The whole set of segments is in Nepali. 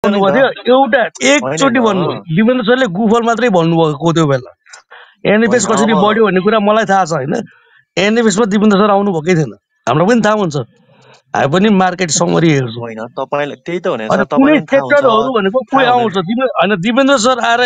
भन्नुभयो थियो एउटा एकचोटि भन्नु दिपेन्द्र सरले गुफल मात्रै भन्नुभएको त्यो बेला एनएफएस कसरी बढ्यो भन्ने कुरा मलाई थाहा छ होइन एनएफएसमा दिपेन्द्र सर आउनु भएकै थिएन हाम्रो पनि थाहा हुन्छ हामी पनि मार्केट समरी हेर्छौँ होइन तपाईलाई त्यही त भने अनि कुनै सेक्टरहरू भनेको कोही आउँछ होइन दिपेन्द्र सर आएर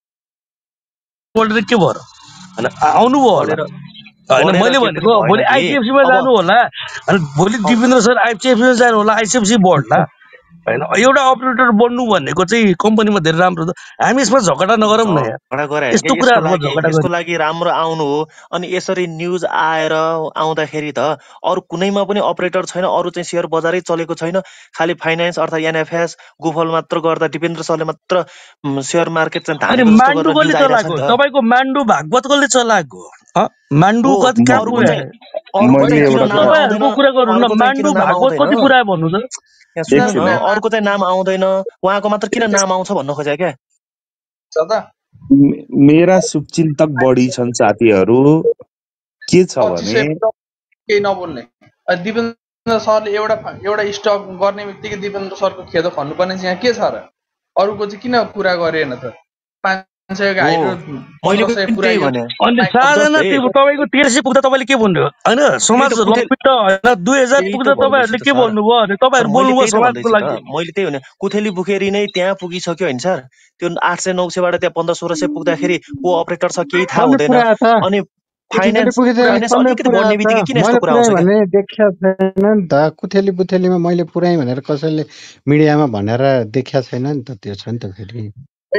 बढेर के भयो होइन आउनुभयो होला होइन मैले भनेको भोलि आइसिएफसीमा जानु होला अनि भोलि दिपेन्द्र सर आइसिएफसीमा जानु होला आइसिएफसी बढ्ला होइन एउटा अपरेटर बन्नु भनेको चाहिँ कम्पनीमा धेरै राम्रो त हामी यसमा झगडा नगरौँ न यार यस्तो कुराहरुमा झगडा यसको लागि राम्रो आउनु हो अनि यसरी न्यूज आएर आउँदाखेरि त अरु कुनैमा पनि अपरेटर छैन अरु चाहिँ शेयर बजारै चलेको छैन खाली फाइनान्स अर्थात एनएफएस गुफल मात्र गर्दा दिपेन्द्र सरले मात्र शेयर मार्केट चाहिँ धाने जस्तो गरेर न्यूज आइराछ नि त तपाईको माण्डु भागवतले चलाएको माण्डु कति काम तपाईहरुको कुरा गर्नु न माण्डु भागवत कति पुरा भन्नु त अर्को चाहिँ नाम आउँदैन उहाँको मात्र किन नाम आउँछ भन्न खोजे क्या सदा मेरा शुभचिन्तक बढी छन् साथीहरु के छ भने केही नबोल्ने दिपेन्द्र सरले एउटा स्टक गर्ने बित्तिकै दिपेन्द्र सरको खेदो खन्नुपर्ने चाहिँ यहाँ के छ र अरुको चाहिँ किन कुरा गरेन त 500 को हाइड्रो अनि साधारण तपाईको 1300 पुग्दा तपाईले के भन्नुभयो हैन समाज लम्बित हैन 2000 पुग्दा तपाईहरुले के भन्नुभयो भने तपाईहरु बोल्नुभयो समाजको लागि मैले त्यही भने कुथेली बुखेरी नै त्यहाँ पुगिसक्यो हैन सर त्यो 800 900 बाट त्यहाँ 1500 1600 पुग्दाखेरि को अपरेटर छ केही थाहा हुँदैन अनि फाइनान्स अलिकति बढ्ने बित्तिकै किन यस्तो कुरा आउँछ भने देखिया छैन नि त कुथेली बुथेलीमा मैले पुराइ भनेर कसैले मिडियामा भनेर देखिया छैन नि त त्यो छ नि त फेरि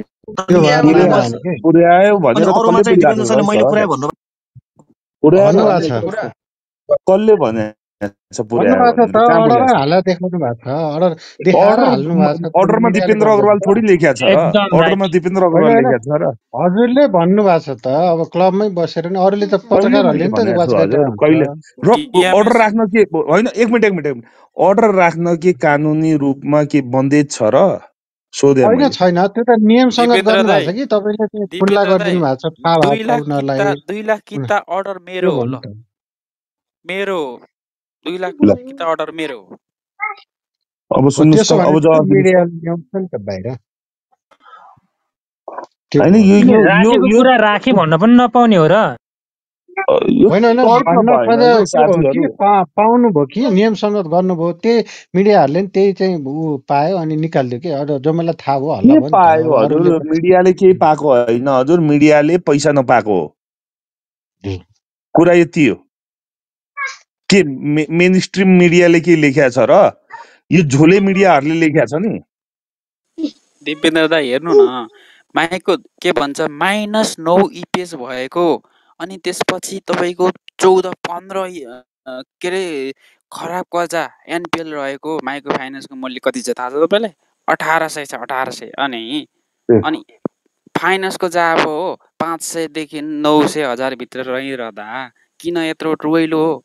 पुर्यायो भनेर कसले भने अर्डरमा दिपेन्द्र अग्रवाल थोडी लेख्या छ अर्डरमा दिपेन्द्र अग्रवाल लेख्या छ र हजुरले भन्नु भएको छ त अब क्लबमै बसेर नि अरूले त पत्रकारहरूले नि त कहिले अर्डर राख्न के हैन एक मिनेट अर्डर राख्न के कानुनी रूपमा के बन्देज छ र सोधे हैन छैन त्यो त नियमसँग गर्नु भएको छ कि तपाईले चाहिँ खुल्ला गरिदिनु भएको छ थाहा पाउनलाई 2 लाख किता अर्डर मेरो हो ल मेरो 2 लाख किता अर्डर मेरो अब सुन्नुस् त अब जवाफ मिडिया ल्याउँछ नि त बाहिर हैन यो कुरा राखी भन्न पनि नपाउने हो र हैन पाउनु भयो कि नियमसँग गर्नुभयो त्यही मिडियाहरुले नि त्यही चाहिँ पायो अनि निकाल्दियो कि अझ जो मलाई थाहा भयो हल्ला भयो पायो हजुर मिडियाले केही पाएको हैन हजुर मिडियाले पैसा नपाएको हो कुरा यति हो के मेन स्ट्रीम मिडियाले के लेख्या छ र यो झोले मिडियाहरुले लेख्या छ नि दिपेन्द्र दा हेर्नु न माइकको के भन्छ -9 इपिएस भएको अनि त्यसपछि तपाईको 14 15 के रे खराब कजा एनपीएल रहेको माइक्रो फाइनान्सको मूल्य कति छ थाहा छ तपाईलाई 1800 छ 1800 अनि फाइनान्सको जाब हो 500 देखि 900 हजार भित्र रहिरहदा किन यत्रो रोइलो हो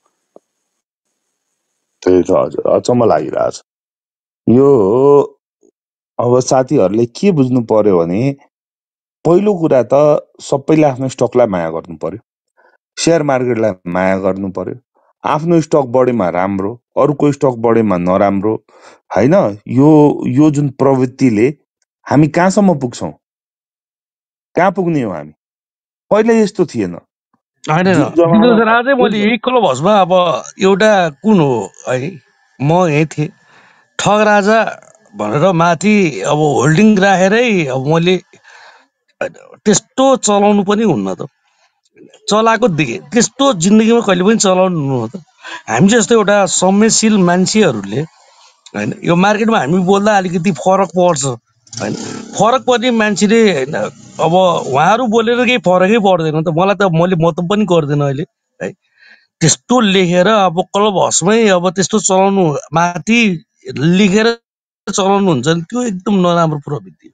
त्यही त हजुर अचम्म लागिरहेछ यो अब साथीहरुले के बुझ्नु पर्यो भने पहिलो कुरा त सबैले आफ्नो स्टकलाई माया गर्नु पर्यो शेयर मार्केटलाई माया गर्नु पर्यो आफ्नो स्टक बढेमा राम्रो अरूको स्टक बढेमा नराम्रो हैन यो जुन प्रवृत्तिले हामी कहाँसम्म पुग्छौं कहाँ पुग्ने हो हामी पहिले यस्तो थिएन हैन आजै मैले यही क्लब हाउसमा अब एउटा कुन हो है म यही थिए ठग राजा भनेर माथि अब होल्डिङ राखेरै अब मैले त्यस्तो चलाउनु पनि हुन्न त चलाएको देखे त्यस्तो जिन्दगीमा कहिले पनि चलाउनु हुन्न त हामी जस्तो एउटा संवेदनशील मान्छेहरूले हैन यो मार्केटमा हामी बोल्दा अलिकति फरक पर्छ हैन फरक पर्ने मान्छेले हैन अब उहाँहरु बोलेर केही फरकै पर्दैन त मलाई त मैले मतलब पनि गर्दैन अहिले है त्यस्तो लेखेर अब क्लब हाउसमै अब त्यस्तो चलाउनु माथि लेखेर चलाउनु हुन्छ नि त्यो एकदम नराम्रो प्रवृत्ति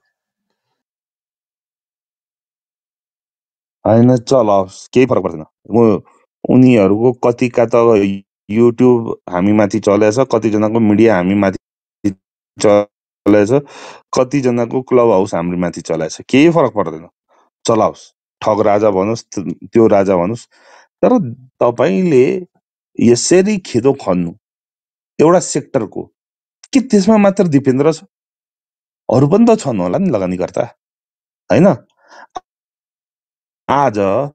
हैन चलाओस् केही फरक पर्दैन उनीहरुको कतिका त युट्युब हामी माथि चलेछ कति जनाको मिडिया हामी माथि चलेछ कति जनाको क्लब हाउस हाम्रो माथि चलेछ केही फरक पर्दैन चलाओस् ठग राजा भन्नुस् त्यो राजा भन्नुस् तर तपाईले यसरी खेदो खन्नु एउटा सेक्टरको के त्यसमा मात्र दिपेन्द्र छ अरू पनि त छन् होला नि लगानीकर्ता हैन। आज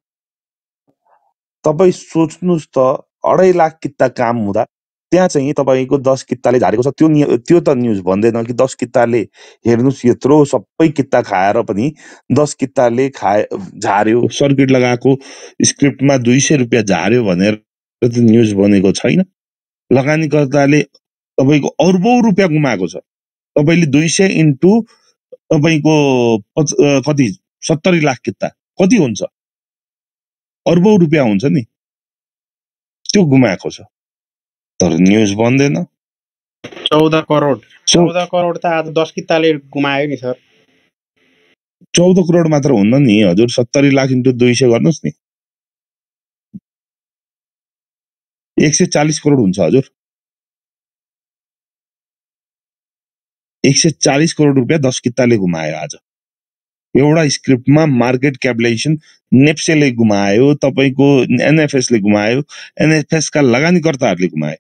तपाईँ सोच्नुहोस् त 2.5 लाख किता काम हुँदा त्यहाँ चाहिँ तपाईँको 10 किताले झारेको छ। त्यो त न्युज भन्दैन कि 10 किताले हेर्नुहोस् यत्रो सबै किता खाएर पनि 10 किताले झार्यो, सर्किट लगाएको स्क्रिप्टमा 200 रुपियाँ झार्यो भनेर त न्युज बनेको छैन। लगानीकर्ताले तपाईँको अर्बौं रुपियाँ गुमाएको छ। तपाईँले 200 इन्टु तपाईँको कति 70 लाख किता कति हुन्छ? अर्बौं रुपियाँ हुन्छ नि, त्यो गुमाएको छ। तर न्युज बन्दैन। 14 करोड त आज 10 किताले गुमायो नि सर। 14 करोड मात्र हुन्न नि हजुर, 70 लाख इन्टु 200 गर्नुहोस् नि, 140 करोड हुन्छ हजुर। 140 करोड रुपियाँ 10 किताले गुमायो आज। एउटा स्क्रिप्टमा मार्केट क्यापिटलाइजेसन नेप्सेले गुमायो, तपाईँको एनएफएसले गुमायो, एनएफएस का लगानीकर्ताहरूले गुमायो।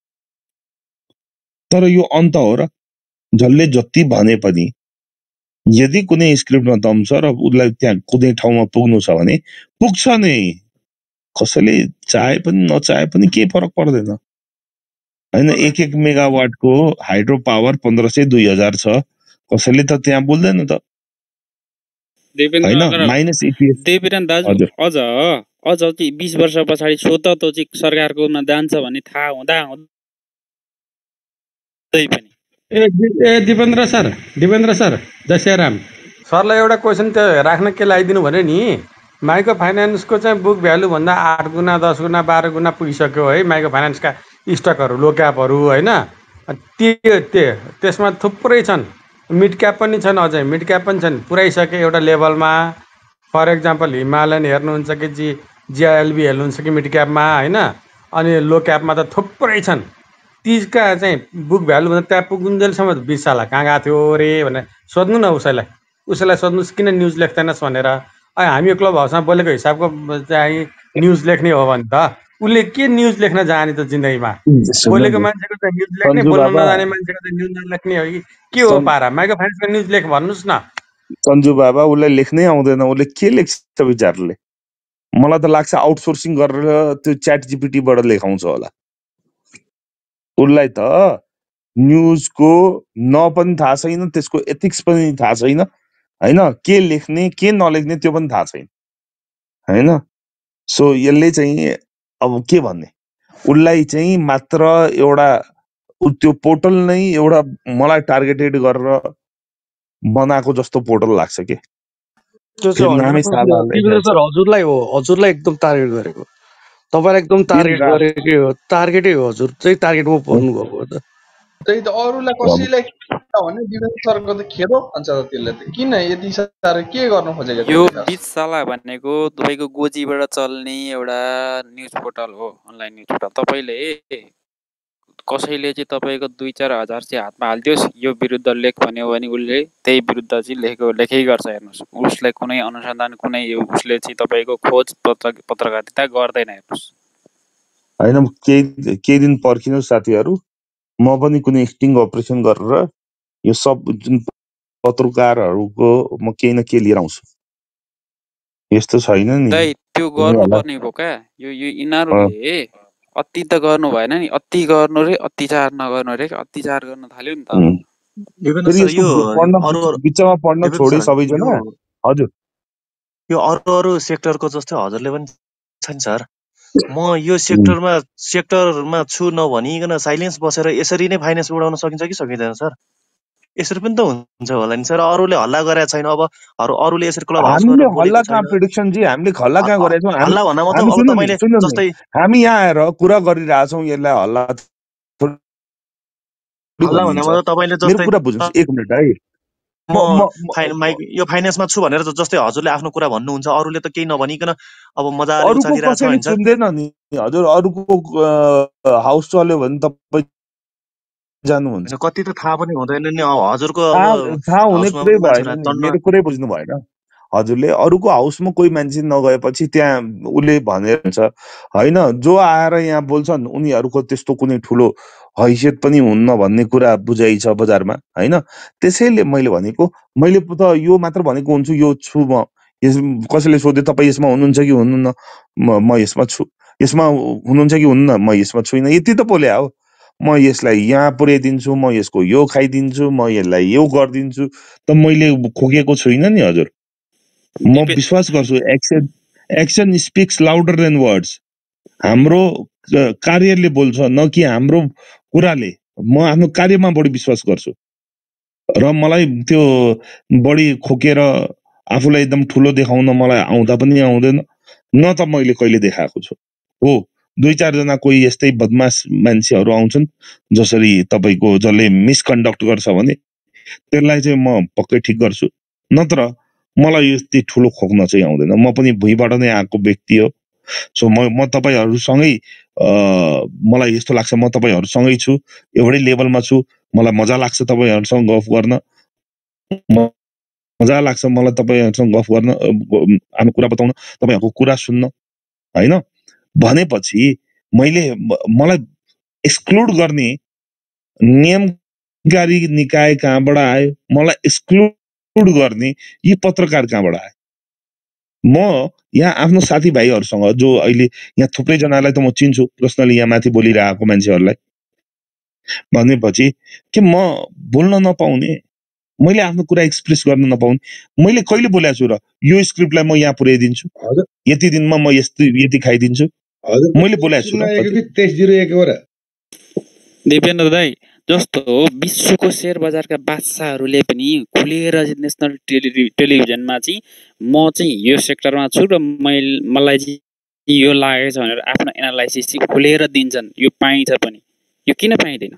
तर यो अन्त हो र, जसले जति भने पनि यदि कुनै स्क्रिप्टमा दम छ र उसलाई त्यहाँ कुनै ठाउँमा पुग्नु छ भने पुग्छ नै। कसैले चाहे पनि नचाहे पनि केही फरक पर्दैन हैन। 1 मेगावाटको हाइड्रो पावर 1500-2000 छ, कसैले त त्यहाँ बोल्दैन त हैन। माइनस इपिएस देवीरन दाजु अझ 20 वर्ष पछाडि स्वत त चाहिँ सरकारकोमा जान्छ भन्ने थाहा हुँदा पनि दिपेन्द्र सर जय श्रीराम सरलाई एउटा क्वेसन त्यो राख्न के लगाइदिनु भने नि, माइक्रो फाइनेन्सको चाहिँ बुक भ्यालु भन्दा 8 गुना 10 गुना 12 गुना पुगिसक्यो है माइक्रो फाइनेन्सका स्टकहरू, लो क्यापहरू हैन। त्यसमा थुप्रै छन्, मिड क्याप पनि छन्, अझै मिड क्याप पनि छन्, पुऱ्याइसके एउटा लेभलमा। फर एक्जाम्पल हिमालयन हेर्नुहुन्छ कि जिआइएलबी हेर्नुहुन्छ कि मिड क्यापमा हैन। अनि लो क्यापमा त थुप्रै छन्। तीका चाहिँ बुक भ्यालु भन्दा त्यहाँ पुगुन्जेलसम्म 20 साल कहाँ गएको थियो रे भनेर सोध्नु न उसैलाई सोध्नुहोस् किन न्युज लेख्दैनस् भनेर। हामी क्लब हाउसमा बोलेको हिसाबको चाहिँ न्युज लेख्ने हो भने त उसले के न्युज लेख्न जाने त जिन्दगीमा? बोलेको मान्छेको त न्युज लेख्ने, बोल्न नजाने मान्छेको त न्युज नलेख्ने हो कि के हो पारा? माइक्रो फाइनेन्सको न्युज लेख भन्नुहोस् न। सन्जु बाबा उसलाई लेख्नै आउँदैन, उसले के लेख्छ विचारले? मलाई त लाग्छ आउटसोर्सिङ गरेर त्यो च्याट जीपीटीबाट लेखाउँछ होला। उसलाई त न्युजको न पनि थाहा छैन, त्यसको एथिक्स पनि थाहा छैन हैन, के लेख्ने के नलेख्ने त्यो पनि थाहा छैन हैन। सो यसले चाहिँ अब के भन्ने, उसलाई चाहिँ मात्र एउटा त्यो पोर्टल नै एउटा मलाई टार्गेटेड गरेर बनाएको जस्तो पोर्टल लाग्छ के। त्यो चाहिँ सर हजुरलाई एकदम टार्गेट गरेको, तपाईलाई एकदम टार्गेट गरेकै हो, टार्गेटै हो। हजुर चाहिँ टार्गेटमा पर्नु भएको हो त। त्यही त अरूलाई कसैलाई भने दिपेन्द्र सरको त खेदो भन्छ त त्यसले त। किन यति साह्रो के गर्नु खोजेको? यो 20 साला भनेको तपाईँको गोजीबाट चल्ने एउटा न्युज पोर्टल हो, अनलाइन न्युज पोर्टल। तपाईँले कसैले चाहिँ तपाईँको 2-4 हजार चाहिँ हातमा हालिदियोस् यो विरुद्ध लेख भन्यो भने उसले त्यही विरुद्ध चाहिँ लेखै गर्छ। हेर्नुहोस्, उसलाई कुनै अनुसन्धान कुनै उसले चाहिँ तपाईँको खोज पत्रकारिता गर्दैन। हेर्नुहोस् हैन, केही दिन पर्खिनुहोस् साथीहरू, म पनि कुनै स्टिङ अपरेसन गरेर यो सब जुन पत्रकारहरूको म केही न केही लिएर आउँछु। यस्तो छैन नि दाइ, त्यो गर्नुपर्ने भयो क्या। यो यिनीहरूले अति त गर्नु भएन नि, अति गर्नु रे अत्याचार नगर्नु रे। अत्याचार गर्न थाल्यो नि त। बिचमा पढ्न छोडे सबैजना। हजुर, यो अरू सेक्टरको जस्तै हजुरले पनि छ नि सर। म यो सेक्टरमा छु नभनिकन साइलेन्स बसेर यसरी नै फाइनेन्स उडाउन सकिन्छ कि सकिँदैन सर? यसरी पनि त हुन्छ होला नि सर। अरूले हल्ला गरेको छैन, अब अरूले यसरी क्लब हाउस हामीले हल्ला कहाँ प्रेडिक्सन जी, हामीले हल्ला कहाँ गरेछौँ? हल्ला भन्दा मतलब अब तपाईले जस्तै हामी यहाँ आएर कुरा गरिरहेछौँ, यसलाई हल्ला भन्दा मतलब तपाईले जस्तै कुरा बुझ्नुहोस्। 1 मिनेट है, यो फाइनेन्समा छु भनेर जस्तै हजुरले आफ्नो कुरा भन्नुहुन्छ, अरूले त केही नभनिकन अब मजाले उचालिरहेछ हैन सर? सुन्दैन नि हजुर, अरूको हाउस चल्यो भने तपाईँ जानुहुन्छ। कति त थाहा पनि हुँदैन नि हजुरको। थाहा हुने कुरै भएन नि, मेरो कुरै बुझ्नु भएन। हजुरले अरूको हाउसमा कोही मान्छे नगएपछि त्यहाँ उसले भनेर हुन्छ होइन, जो आएर यहाँ बोल्छन् उनीहरूको त्यस्तो कुनै ठुलो हैसियत पनि हुन्न भन्ने कुरा बुझाइ छ बजारमा होइन। त्यसैले मैले भनेको, मैले त यो मात्र भनेको हुन्छु, यो छु म। यस कसैले सोध्यो तपाईँ यसमा हुनुहुन्छ कि हुनुहुन्न, म यसमा छु। यसमा हुनुहुन्छ कि हुन्न, म यसमा छुइनँ, यति त बोले हो। म यसलाई यहाँ पुर्याइदिन्छु, म यसको यो खाइदिन्छु, म यसलाई यो गरिदिन्छु, त मैले खोकेको छुइनँ नि हजुर। म विश्वास गर्छु action action speaks louder than words. हाम्रो कार्यले बोल्छ, न कि हाम्रो कुराले। म आफ्नो कार्यमा बढी विश्वास गर्छु र मलाई त्यो बढी खोकेर आफूलाई एकदम ठुलो देखाउन मलाई आउँदा पनि आउँदैन, न त मैले कहिले देखाएको छु। हो, 2-4 जना कोही यस्तै बदमास मान्छेहरू आउँछन् जसरी तपाईँको जसले मिसकन्डक्ट गर्छ भने त्यसलाई चाहिँ म पक्कै ठिक गर्छु, नत्र मलाई यति ठुलो खोक्न चाहिँ आउँदैन। म पनि भुइँबाट नै आएको व्यक्ति हो। सो म तपाईँहरूसँगै मलाई यस्तो लाग्छ म तपाईँहरूसँगै छु, एउटै लेभलमा छु। मलाई मजा लाग्छ तपाईँहरूसँग गफ गर्न, मजा लाग्छ मलाई तपाईँहरूसँग गफ गर्न, आफ्नो कुरा बताउन, तपाईँहरूको कुरा सुन्न होइन। भनेपछि मलाई एक्सक्लुड गर्ने नियमकारी निकाय कहाँबाट आयो, मलाई एक्सक्लुड गर्ने यी पत्रकार कहाँबाट आयो। म यहाँ आफ्नो साथीभाइहरूसँग जो अहिले यहाँ थुप्रैजनालाई त म चिन्छु पर्सनली, यहाँ माथि बोलिरहेको मान्छेहरूलाई, भनेपछि कि म बोल्न नपाउने, मैले आफ्नो कुरा एक्सप्रेस गर्न नपाउने, मैले कहिले बोलेको छु र यो स्क्रिप्टलाई म यहाँ पुर्याइदिन्छु, यति दिनमा म यति खाइदिन्छु, मैले बोलेको छु र। दिपेन्द्र दाई, जस्तो हो विश्वको शेयर बजारका बादशाहहरूले पनि खुलेर नेसनल टेलिभिजनमा चाहिँ म चाहिँ यो सेक्टरमा छु र मलाई चाहिँ यो लागेको छ भनेर आफ्नो एनालाइसिस चाहिँ खुलेर दिन्छन्। यो पाइन्छ पनि, यो किन पाइँदैन?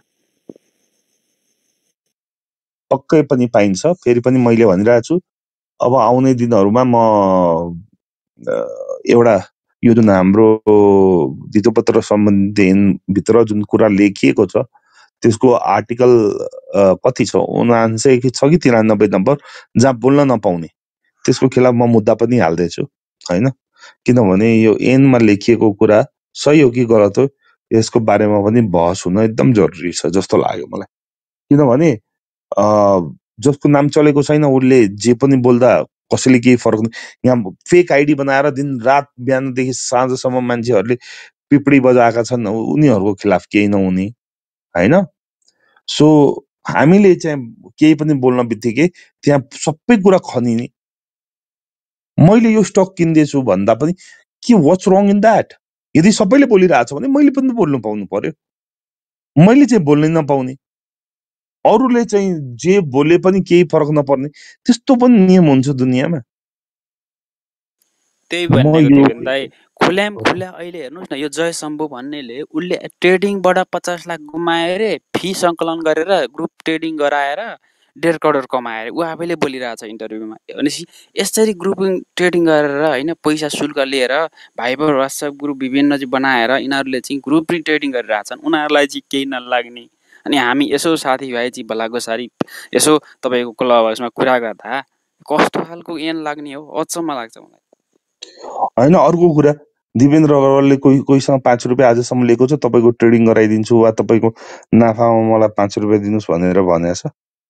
पक्कै पनि पाइन्छ। फेरि पनि मैले भनिरहेको छु, अब आउने दिनहरूमा म एउटा यो जुन हाम्रो धितोपत्र सम्बन्धी भित्र जुन कुरा लेखिएको छ त्यसको आर्टिकल कति छ, 79 कि 93 नम्बर, जहाँ बोल्न नपाउने, त्यसको खिलाफ म मुद्दा पनि हाल्दैछु होइन। किनभने यो ऐनमा लेखिएको कुरा सही हो कि गलत हो, यसको बारेमा पनि बहस हुन एकदम जरुरी छ जस्तो लाग्यो मलाई। किनभने जसको नाम चलेको छैन उसले जे पनि बोल्दा कसैले केही फरक नहीं। यहाँ फेक आइडी बनाएर दिन रात बिहानदेखि साँझसम्म मान्छेहरूले पिपडी बजाएका छन्, उनीहरूको खिलाफ केही नहुने होइन। सो हामीले चाहिँ केही पनि बोल्न बित्तिकै त्यहाँ सबै कुरा खनिने। मैले यो स्टक किन्दैछु भन्दा पनि के व्हाट्स रङ इन द्याट? यदि सबैले बोलिरहेछ भने मैले पनि बोल्नु पाउनु पर्यो, मैले चाहिँ बोल्नै नपाउने, अरूले चाहिँ जे बोले पनि केही फरक नपर्ने, त्यस्तो पनि नियम हुन्छ दुनियाँमा। त्यही भनेको दिपेन्द्र दाई, खुल्याम खुल्या अहिले हेर्नुहोस् न, यो जय शम्भु भन्नेले उसले ट्रेडिङबाट 50 लाख गुमाए रे, फी सङ्कलन गरेर ग्रुप ट्रेडिङ गराएर 1.5 करोड कमाएर ऊ आफैले बोलिरहेछ इन्टरभ्यूमा। भनेपछि यसरी ग्रुपिङ ट्रेडिङ गरेर होइन, पैसा शुल्क लिएर भाइबर वाट्सएप ग्रुप विभिन्न चाहिँ बनाएर यिनीहरूले चाहिँ ग्रुपिङ ट्रेडिङ गरिरहेछन्, उनीहरूलाई चाहिँ केही नलाग्ने। अनि हामी यसो साथीभाइ चाहिँ भलागोसारी यसो तपाईँको क्लब हाउसमा कुरा गर्दा कस्तो खालको ऐन लाग्ने हो, अचम्म लाग्छ मलाई। होइन, अर्को कुरा, दिपेन्द्र अग्रवालले कोहीसँग 5 रुपियाँ आजसम्म लिएको छ, तपाईँको ट्रेडिङ गराइदिन्छु वा तपाईँको नाफामा मलाई 5 रुपियाँ दिनुहोस् भनेर भनेछ?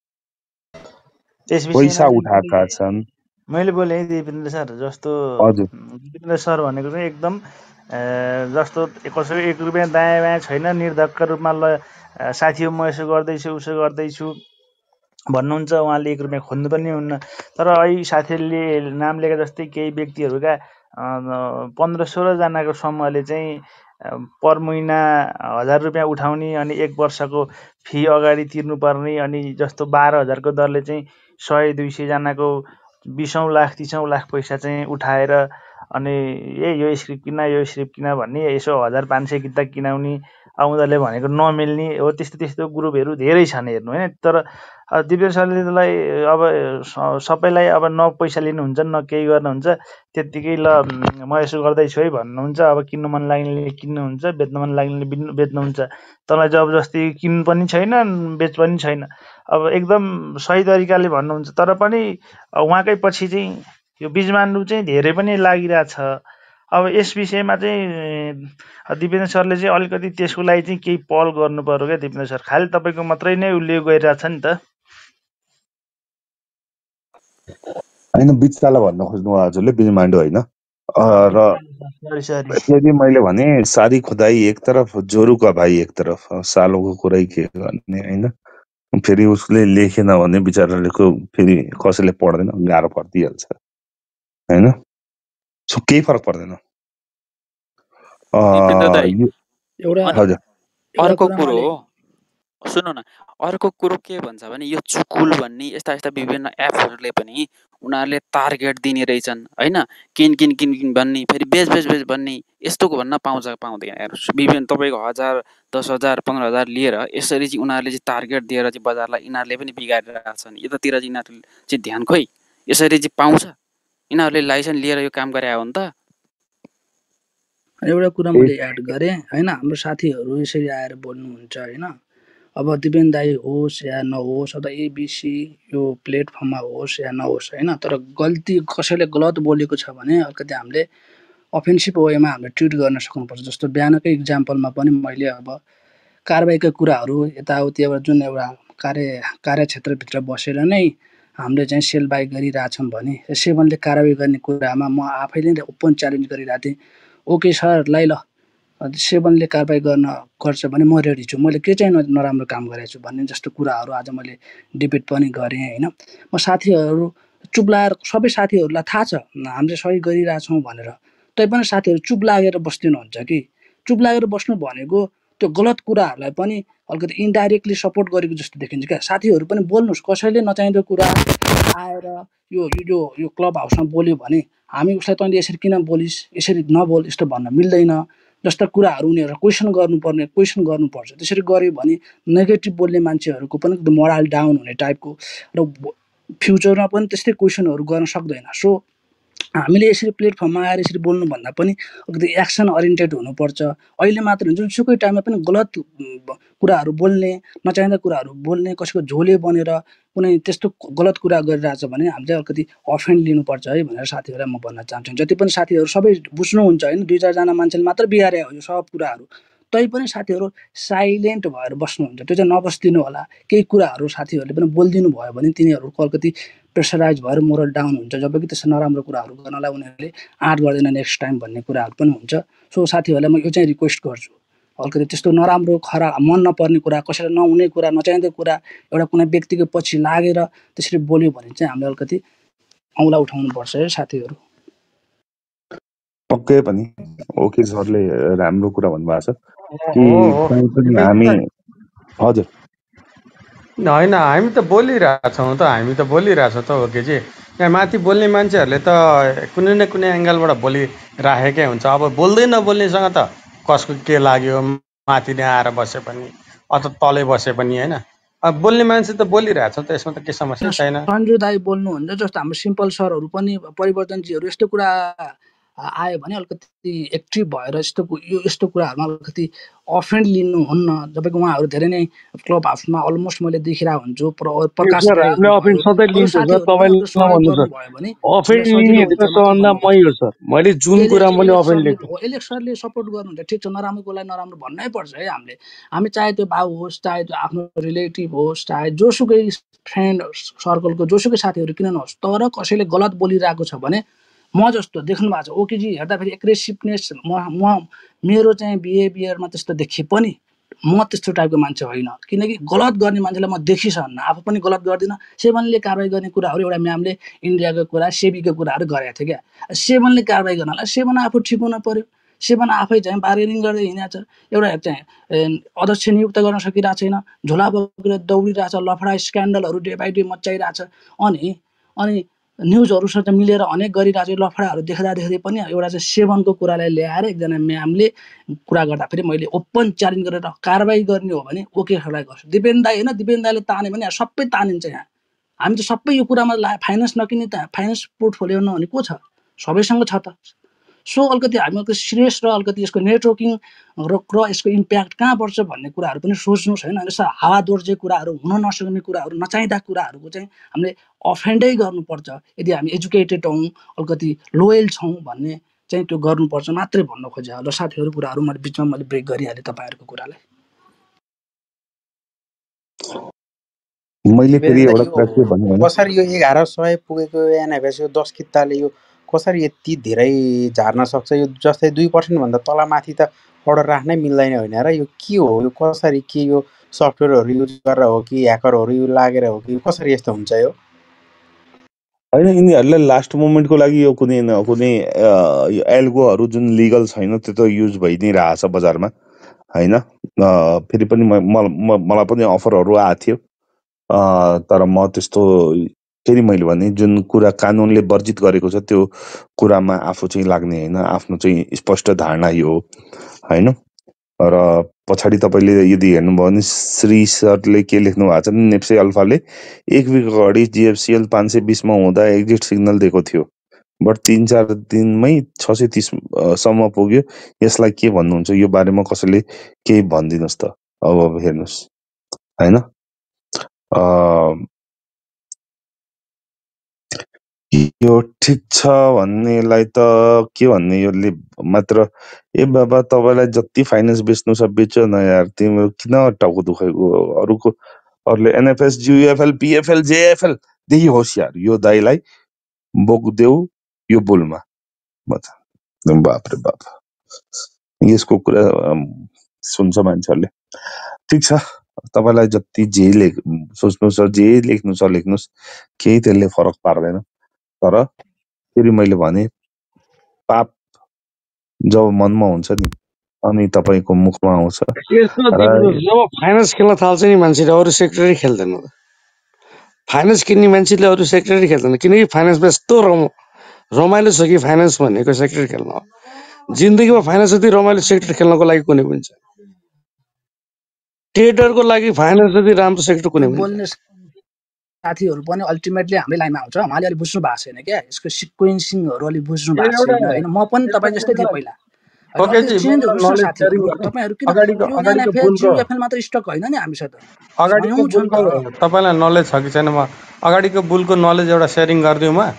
पैसा उठाएका छन्। मैले बोलेँ दिपेन्द्र सर, जस्तो दिपेन्द्र सर भनेको चाहिँ एकदम जस्तो कसैको 1 रुपियाँ दायाँ बायाँ छैन, निर्धक्क रूपमा ल साथी हो म यसो गर्दैछु उसो गर्दैछु भन्नुहुन्छ, उहाँले 1 रुपियाँ खोज्नु पनि हुन्न। तर अहिले साथीहरूले नाम लिएका जस्तै केही व्यक्तिहरूका 15-16 जनाको समूहले चाहिँ पर महिना 1000 रुपियाँ उठाउने अनि 1 वर्षको फी अगाडि तिर्नुपर्ने, अनि जस्तो 12,000 को दरले चाहिँ 100-200 जनाको 20 लाख 30 लाख पैसा चाहिँ उठाएर अनि यो स्क्रिप्ट किन भन्ने, यसो 1500 किता किनाउने, उनीहरूले भनेको नमिल्ने हो। त्यस्तो ग्रुपहरू धेरै छन् हेर्नु होइन। तर दिपेन्द्र सरले त्यसलाई अब सबैलाई अब न पैसा लिनुहुन्छ न केही गर्नुहुन्छ, त्यत्तिकै ल म यसो गर्दैछु है भन्नुहुन्छ। अब किन्नु मन लाग्नेले किन्नुहुन्छ, बेच्नु मन लाग्नेले बेच्नुहुन्छ, तँलाई जबरजस्ती किन्नु पनि छैन बेच पनि छैन। अब एकदम सही तरिकाले भन्नुहुन्छ, तर पनि उहाँकै पछि चाहिँ यो बिजमान्डु चाहिँ धेरै पनि लागिरहेछ। अब यस विषयमा चाहिँ दिपेन्द्र सरले चाहिँ अलिकति त्यसको लागि चाहिँ केही पहल गर्नु पर्यो क्या दिपेन्द्र सर। खालि तपाईँको मात्रै नै उल्लेख गरिरहेछ नि त। होइन बिचताला भन्न खोज्नु हजुरले बिजमान्डु होइन। र यदि मैले भने सारी खुदाई एक तरफ जोरुका भाइ एक तरफ सालोको कुरै के गर्ने होइन। फेरि उसले लेखेन भने बिचराको फेरि कसैले पढ्दैन गाह्रो परिदिइहाल्छ होइन। सो केही फरक पर्दैन। अर्को कुरो हो सुन्नु न, अर्को कुरो के भन्छ भने यो चुकुल भन्ने यस्ता यस्ता विभिन्न एपहरूले पनि उनीहरूले टार्गेट दिने रहेछन् होइन। किन किन किन किन भन्ने फेरि बेच बेच बेच भन्ने यस्तोको भन्न पाउँदैन यार। विभिन्न तपाईँको 1000 10,000 15,000 लिएर यसरी चाहिँ उनीहरूले चाहिँ टार्गेट दिएर चाहिँ बजारलाई यिनीहरूले पनि बिगारिरहेका छन्। यतातिर चाहिँ यिनीहरूले चाहिँ ध्यान खोइ यसरी चाहिँ पाउँछ। यिनीहरूले लाइसेन्स लिएर यो काम गरे हो नि त। एउटा कुरा मैले एड गरेँ होइन, हाम्रो साथीहरू यसरी आएर बोल्नुहुन्छ होइन। अब दिपेन दाई होस् या नहोस् अथवा एबिसी यो प्लेटफर्ममा होस् या नहोस् होइन, तर गल्ती कसैले गलत बोलेको छ भने अलिकति हामीले अफेन्सिभ वेमा हामीले ट्रिट गर्न सक्नुपर्छ। जस्तो बिहानकै इक्जाम्पलमा पनि मैले अब कारबाहीका कुराहरू यताउति एउटा जुन एउटा कार्यक्षेत्रभित्र बसेर नै हामीले चाहिँ सेल बाई गरिरहेछौँ भने सेभनले कारबाही गर्ने कुरामा म आफैले ओपन च्यालेन्ज गरिरहेको थिएँ। ओके सर लै ल सेभनले कारबाही गर्छ भने म रेडी छु, मैले के चाहिँ नराम्रो काम गरेको छु भन्ने जस्तो कुराहरू आज मैले डिबेट पनि गरेँ होइन। म साथीहरू चुप लागेर सबै साथीहरूलाई थाहा छ हामीले सही गरिरहेछौँ भनेर, तैपनि साथीहरू चुप लागेर बस्दिनुहुन्छ कि। चुप लागेर बस्नु भनेको त्यो गलत कुराहरूलाई पनि अलिकति इन्डाइरेक्टली सपोर्ट गरेको जस्तो देखिन्छ क्या। साथीहरू पनि बोल्नुहोस्, कसैले नचाहिँदो कुरा आएर यो क्लब हाउसमा बोल्यो भने हामी उसलाई तैँले यसरी किन बोलिस्, यसरी नबोल, यस्तो भन्न मिल्दैन जस्ता कुराहरू उनीहरू क्वेसन गर्नुपर्छ। त्यसरी गऱ्यो भने नेगेटिभ बोल्ने मान्छेहरूको पनि मोरल डाउन हुने टाइपको र फ्युचरमा पनि त्यस्तै क्वेसनहरू गर्न सक्दैन। सो हामीले यसरी प्लेटफर्ममा आएर यसरी बोल्नुभन्दा पनि अलिकति एक्सन ओरिएन्टेड हुनुपर्छ। अहिले मात्र जुनसुकै टाइममा पनि गलत कुराहरू बोल्ने, नचाहिँदा कुराहरू बोल्ने, कसैको झोले बनेर कुनै त्यस्तो गलत कुरा गरिरहेछ भने हामीले अलिकति अफेन्ड लिनुपर्छ है भनेर साथीहरूलाई म भन्न चाहन्छु। जति पनि साथीहरू सबै बुझ्नुहुन्छ होइन, 2-4 जना मान्छेले मात्र बिगारे हो यो सब कुराहरू, तैपनि साथीहरू साइलेन्ट भएर बस्नुहुन्छ, त्यो चाहिँ नबस्दिनु होला। केही कुराहरू साथीहरूले पनि बोलिदिनु भयो भने तिनीहरूको अलिकति प्रेसराइज भएर मोरल डाउन हुन्छ, जबकि त्यस्तो नराम्रो कुराहरू गर्नलाई उनीहरूले आँट गर्दैन नेक्स्ट टाइम भन्ने कुराहरू पनि हुन्छ। सो साथीहरूलाई म यो चाहिँ रिक्वेस्ट गर्छु, अलिकति त्यस्तो नराम्रो खराब मन नपर्ने कुरा, कसैलाई नहुने कुरा, नचाहिँदो कुरा एउटा कुनै व्यक्तिको पछि लागेर त्यसरी बोल्यो भने चाहिँ हामीले अलिकति औँला उठाउनुपर्छ है साथीहरू। पक्कै पनि ओके सरले राम्रो कुरा भन्नुभएको छ कि हामी हजुर होइन हामी त बोलिरहेछौँ त ओकेजी। यहाँ माथि बोल्ने मान्छेहरूले त कुनै न कुनै एङ्गलबाट बोलिराखेकै हुन्छ। अब बोल्दै नबोल्नेसँग त कसको के लाग्यो माथि नै आएर बसे पनि अथवा तलै बसे पनि होइन। अब बोल्ने मान्छे त बोलिरहेछ त, यसमा त के समस्या छैन। सन्जु दाई बोल्नुहुन्छ जस्तो हाम्रो सिम्पल सरहरू पनि परिवर्तनजीहरू यस्तो कुरा आयो भने अलिकति एक्टिभ भएर यस्तो कुराहरूमा अलिकति अफेन्ड लिनुहुन्न, जबकि उहाँहरू धेरै नै क्लब हाउसमा अलमोस्ट मैले देखिरहेको हुन्छु। प्रकाश मैले जुन कुरा मैले अफेन्ड लेख्छु एलेक्सरले सपोर्ट गर्नुहुन्छ, ठिक छ, नराम्रोकोलाई नराम्रो भन्नै पर्छ है। हामी चाहे त्यो बाउ होस्, चाहे त्यो आफ्नो रिलेटिभ होस्, चाहे जोसुकै फ्रेन्ड सर्कलको जोसुकै साथीहरू किन नहोस्, तर कसैले गलत बोलिरहेको छ भने म जस्तो देख्नु भएको छ ओकेजी हेर्दाखेरि एग्रेसिभनेस मेरो चाहिँ बिहेभियरमा त्यस्तो देखिए पनि म त्यस्तो टाइपको मान्छे होइन, किनकि गलत गर्ने मान्छेलाई म देखिसक्न्न, आफू पनि गलत गर्दिनँ। सेवनले कारबाही गर्ने कुराहरू एउटा म्यामले इन्डियाको कुरा सेबीको कुराहरू गरेको थियो क्या। सेवनले कारबाही गर्नलाई सेवन आफू ठिक हुन पर्यो। सेवन आफै चाहिँ बार्गेनिङ गर्दै हिँडेको छ, एउटा चाहिँ अध्यक्ष नियुक्त गर्न सकिरहेको छैन, झोला बोकेर दौडिरहेछ, लफडा स्क्यान्डलहरू डे बाई डे मच्चाइरहेछ। अनि न्युजहरूसँग मिलेर अनेक गरिरहेको छ। लफडाहरू देख्दै पनि एउटा चाहिँ सेवनको कुरालाई ल्याएर एकजना म्यामले कुरा गर्दाखेरि मैले ओपन च्यालेन्ज गरेर कारबाही गर्ने हो भने ओके सरलाई गर्छु। दिपेन दाई होइन, दिपेन दाईले तान्यो भने सबै तानिन्छ। यहाँ हामी त सबै यो कुरामा फाइनेन्स नकिने त फाइनेन्स पोर्टफोलियो नहुने को छ, सबैसँग छ त। सो अलिकति हामी सिरियस र अलिकति यसको नेटवर्किङ र यसको इम्प्याक्ट कहाँ पर्छ भन्ने कुराहरू पनि सोच्नुहोस् होइन। यस्ता हावा दोर्जे कुराहरू, हुन नसक्ने कुराहरू, नचाहिँदा कुराहरूको चाहिँ हामीले अफेन्डै गर्नुपर्छ यदि हामी एजुकेटेड हौँ, अलिकति लोयल छौँ भन्ने चाहिँ त्यो गर्नुपर्छ मात्रै भन्न खोजेँ। ल साथीहरू, कुराहरू मैले बिचमा ब्रेक गरिहालेँ तपाईँहरूको कुरालाई। मैले फेरि एउटा कुरा के भन्नु भने कसरी यो 1100 पुगेको एनएफएस यो 10 किताले यो कसरी यति धेरै झार्न सक्छ? यो जस्तै 2% भन्दा तलमाथि त अर्डर राख्नै मिल्दैन होइन र? यो के हो? यो कसरी? के यो सफ्टवेयरहरू युज गरेर हो कि ह्याकरहरू यो लागेर हो कि कसरी यस्तो हुन्छ यो? होइन, यिनीहरूलाई लास्ट मोमेन्टको लागि यो कुनै न कुनै एल्गोहरू जुन लिगल छैन त्यो त युज भइ नै रहेछ बजारमा होइन। फेरि पनि मलाई पनि अफरहरू आएको थियो, तर म त्यस्तो फेरि मैले भने जुन कुरा कानुनले वर्जित गरेको छ त्यो कुरामा आफू चाहिँ लाग्ने होइन। आफ्नो चाहिँ स्पष्ट धारणा यो हो होइन। र पछाडि तपाईँले यदि हेर्नुभयो भने श्री सरले के लेख्नु भएको छ भने नेप्से अल्फाले 1 विक अगाडि GFCL 520 हुँदा एक्जिट सिग्नल दिएको थियो, बट 3-4 दिनमै 630 सम्म पुग्यो। यसलाई के भन्नुहुन्छ? यो बारेमा कसैले केही भनिदिनुहोस् त। अब हेर्नुहोस् होइन, यो ठिक छ भन्नेलाई त के भन्ने, योले मात्र ए बाबा तपाईँलाई जति फाइनेन्स बेच्नु छ बेच्यो न यार, तिम्रो किन टाउको दुखेको? अरूको अरूले NFS, GUFL, PFL, JFL देखि होसियार यो दाइलाई बोक्देऊ यो बुलमा। बाप रे बाप, यसको कुरा सुन्छ मान्छेहरूले। ठिक छ, तपाईँलाई जति जे सोच्नु छ, जे लेख्नु छ लेख्नुहोस्, केही त्यसले फरक पार्दैन। तर फेरि मैले भने पाप जब मनमा हुन्छ नि अनि तपाईँको मुखमा आउँछ। जब फाइनेन्स खेल्न थाल्छ नि मान्छेले अरू सेक्टरै खेल्दैन। फाइनेन्स किन्ने मान्छेले अरू सेक्टरै खेल्दैन, किनकि फाइनेन्समा यस्तो रमाइलो छ कि फाइनेन्स भनेको सेक्टर खेल्न हो। जिन्दगीमा फाइनेन्स जति रमाइलो सेक्टर खेल्नको लागि कुनै पनि छ। ट्रेडरको लागि फाइनेन्स जति राम्रो सेक्टर कुनै पनि छ। साथीहरू पनि अल्टिमेटली हाम्रै लाइनमा आउँछ। उहाँले अलिक बुझ्नु भएको छैन क्या, यसको सिक्वेन्सिङहरू अलिक बुझ्नु भएको छैन होइन। म पनि तपाईँ जस्तै थिएँ पहिला। तपाईँहरू किन मात्र स्टक होइन नि हामीसँग तपाईँलाई नलेज छ कि छैन? म अगाडिको बुलको नलेज एउटा सेयरिङ गरिदिउँ म।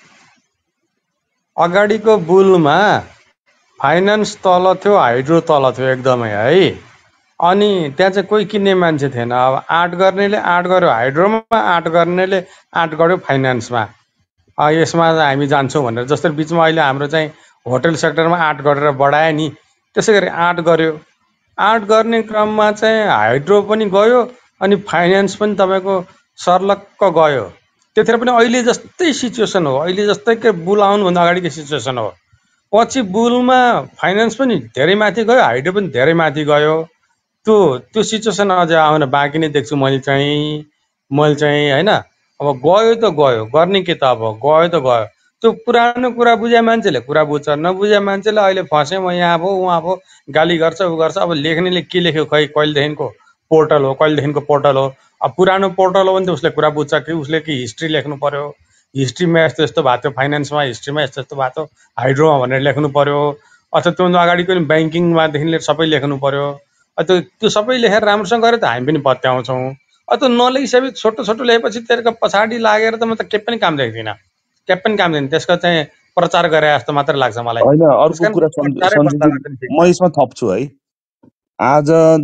अगाडिको बुलमा फाइनेन्स तल थियो, हाइड्रो तल थियो एकदमै है। अनि त्यहाँ चाहिँ कोही किन्ने मान्छे थिएन। अब आँट गर्नेले आँट गर्यो हाइड्रोमा, आँट गर्नेले आँट गर्यो फाइनेन्समा। यसमा हामी जान्छौँ भनेर, जस्तै बिचमा अहिले हाम्रो चाहिँ होटल सेक्टरमा आँट गरेर बढायो नि, त्यसै गरी आँट गर्यो। आँट गर्ने क्रममा चाहिँ हाइड्रो पनि गयो अनि फाइनेन्स पनि तपाईँको सर्लक्क गयो। त्यतिखेर पनि अहिले जस्तै सिचुएसन हो, अहिले जस्तै के बुल आउनुभन्दा अगाडिको सिचुएसन हो। पछि बुलमा फाइनेन्स पनि धेरै माथि गयो, हाइड्रो पनि धेरै माथि गयो। त्यो सिचुएसन अझै आउन बाँकी नै देख्छु मैले चाहिँ होइन। अब गयो त गयो, गर्ने के त, अब गयो त गयो। त्यो पुरानो कुरा बुझे मान्छेले कुरा बुझ्छ, नबुझे मान्छेले अहिले फसेँ म यहाँ भयो उहाँ भयो गाली गर्छ उ गर्छ। अब लेख्नेले के लेख्यो खै, कहिलेदेखिको पोर्टल हो, कहिलेदेखिको पोर्टल हो। अब पुरानो पोर्टल हो भने त उसले कुरा बुझ्छ कि उसले कि हिस्ट्री लेख्नु पर्यो, हिस्ट्रीमा यस्तो यस्तो भएको थियो, फाइनेन्समा हिस्ट्रीमा यस्तो यस्तो भएको थियो, हाइड्रोमा भनेर लेख्नु पर्यो। अथवा त्योभन्दा अगाडिको पनि ब्याङ्किङमादेखि लिएर सबै लेख्नु पर्यो। त्यो सबै लेखेर राम्रोसँग गरे त हामी पनि पत्याउँछौँ। त्यो नलेखिसकेपछि छोटो छोटो लेखेपछि त्यसको पछाडि लागेर त म त केही पनि काम देख्दिनँ, केही पनि काम देख्दिनँ। त्यसको चाहिँ प्रचार गरे जस्तो मात्र लाग्छ मलाई। होइन, अर्को कुरा म यसमा थप्छु है। आज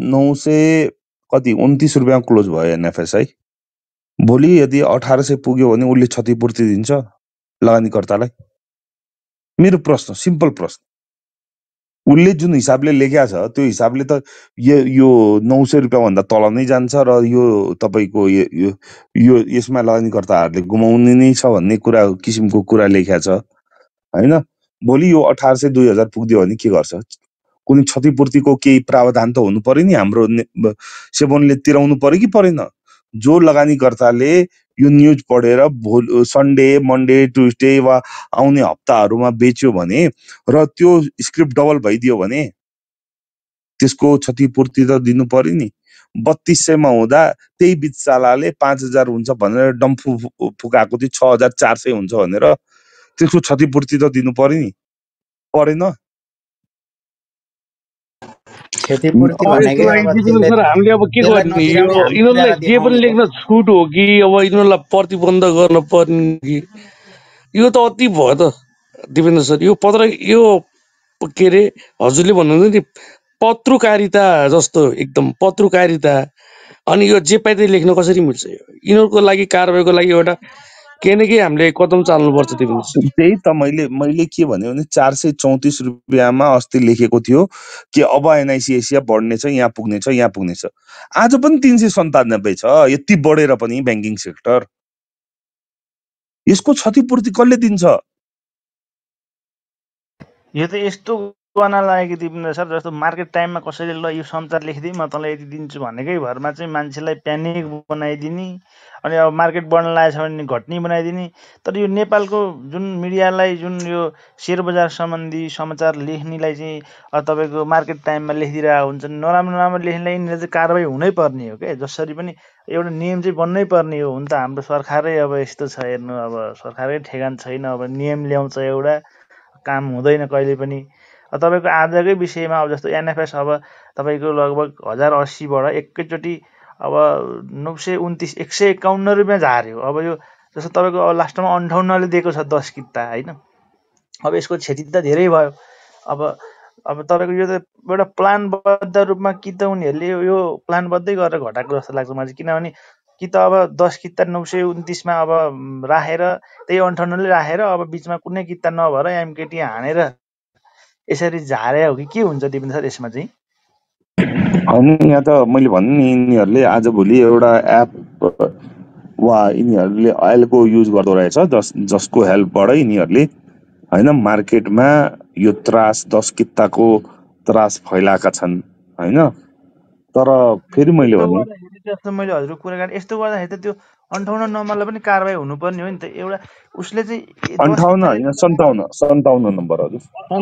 929 रुपियाँ क्लोज भयो NFS है। भोलि यदि 1800 पुग्यो भने उसले क्षतिपूर्ति दिन्छ लगानीकर्तालाई? मेरो प्रश्न, सिम्पल प्रश्न। उसले जुन हिसाबले लेख्या छ त्यो हिसाबले त यो 900 रुपियाँ भन्दा तल नै जान्छ र यो तपाईँको यो यसमा लगानीकर्ताहरूले गुमाउने नै छ भन्ने कुरा किसिमको कुरा लेख्या छ होइन। भोलि यो 1800 2000 पुग्दियो भने के गर्छ? कुनै क्षतिपूर्तिको केही प्रावधान त हुनु पर्यो नि, हाम्रो सेवनले तिराउनु पर्यो कि परेन? जो लगानीकर्ताले यो न्युज पढेर सन्डे, मन्डे, ट्युजडे वा आउने हप्ताहरूमा बेच्यो भने र त्यो स्क्रिप्ट डबल भइदियो भने त्यसको क्षतिपूर्ति त दिनु पर्यो नि। 3200 हुँदा त्यही बिचचालाले 5000 हुन्छ भनेर डम्फु फुकाएको थियो, 6400 हुन्छ भनेर त्यसको क्षतिपूर्ति त दिनु पर्यो नि। परेन। क्षतिपूर्ति यसको भनेकै लागि अब दिपेन्द्र सर हामीले अब के त्यसलाई गर्ने, नतिराउने यो हामी यिनीहरूलाई मिलाएर जे पनि देखाउने लेख्न छुट हो कि अब यिनीहरूलाई प्रतिबन्ध गर्न पर्ने कि? यो त अति भयो त दिपेन्द्र सर। यो यो के अरे हजुरले भन्नुहुन्छ नि पत्रकारिता जस्तो, एकदम पत्रकारिता। अनि यो जे पाइ त्यही लेख्न कसरी मिल्छ? यिनीहरूको लागि कारबाहीको लागि एउटा केही न केही हामीले कदम चाल्नुपर्छ दिपेन्द्र सर। त्यही त मैले के भने 434 रुपियाँमा अस्ति लेखेको थियो कि अब एनआइसी एसिया बढ्नेछ, यहाँ पुग्नेछ। आज पनि 397 छ। यति बढेर पनि ब्याङ्किङ सेक्टर, यसको क्षतिपूर्ति कसले दिन्छ? यो त यस्तो गर्न लाग्यो कि दिपेन्द्र सर, जस्तो मार्केट टाइममा कसैले ल यो समाचार लेखिदिए म तँलाई यति दिन्छु भनेकै भरमा चाहिँ मान्छेलाई प्यानिक बनाइदिने, अनि अब मार्केट बढ्न लागेको छ भने घट्ने बनाइदिने। तर यो नेपालको जुन मिडियालाई, जुन यो सेयर बजार सम्बन्धी समाचार लेख्नेलाई चाहिँ तपाईँको मार्केट टाइममा लेखिदिरहेको हुन्छ। नराम्रो नराम्रो लेख्नेलाई यिनीहरू चाहिँ कारबाही हुनै पर्ने हो क्या। जसरी पनि एउटा नियम चाहिँ बन्नै पर्ने हो। हुन त हाम्रो सरकारै अब यस्तो छ, हेर्नु अब सरकारकै ठेगान छैन। अब नियम ल्याउँछ एउटा, काम हुँदैन कहिले पनि। तपाईँको आजकै विषयमा अब जस्तो एनएफएस अब तपाईँको लगभग 1080बाट एकैचोटि अब 929 151 रुपियाँ झार्यो। अब यो जस्तो तपाईँको अब लास्टमा 58ले दिएको छ 10 किता होइन। अब यसको क्षति त धेरै भयो। अब तपाईँको यो त एउटा प्लानबद्ध रूपमा कि त उनीहरूले यो प्लानबद्धै गरेर घटाएको जस्तो लाग्छ मलाई। किनभने कि त अब 10 किता 929मा अब राखेर त्यही 58ले राखेर अब बिचमा कुनै किता नभएर एमकेटी हानेर यसरी झारे हो कि के हुन्छ दिपेन्द्र सर यसमा चाहिँ? अनि यहाँ त मैले भन्नु नि, यिनीहरूले आजभोलि एउटा एप वा यिनीहरूले अहिलेको युज गर्दो रहेछ, जसको हेल्पबाट यिनीहरूले होइन मार्केटमा यो त्रास 10 किताको त्रास फैलाएका छन् होइन। तर फेरि मैले भने जस्तो मैले हजुरको कुरा गरेँ, यस्तो गर्दाखेरि त त्यो 58 नम्बरलाई पनि कारबाही हुनुपर्ने हो नि त। एउटा उसले चाहिँ 58 होइन 57 नम्बर हजुर,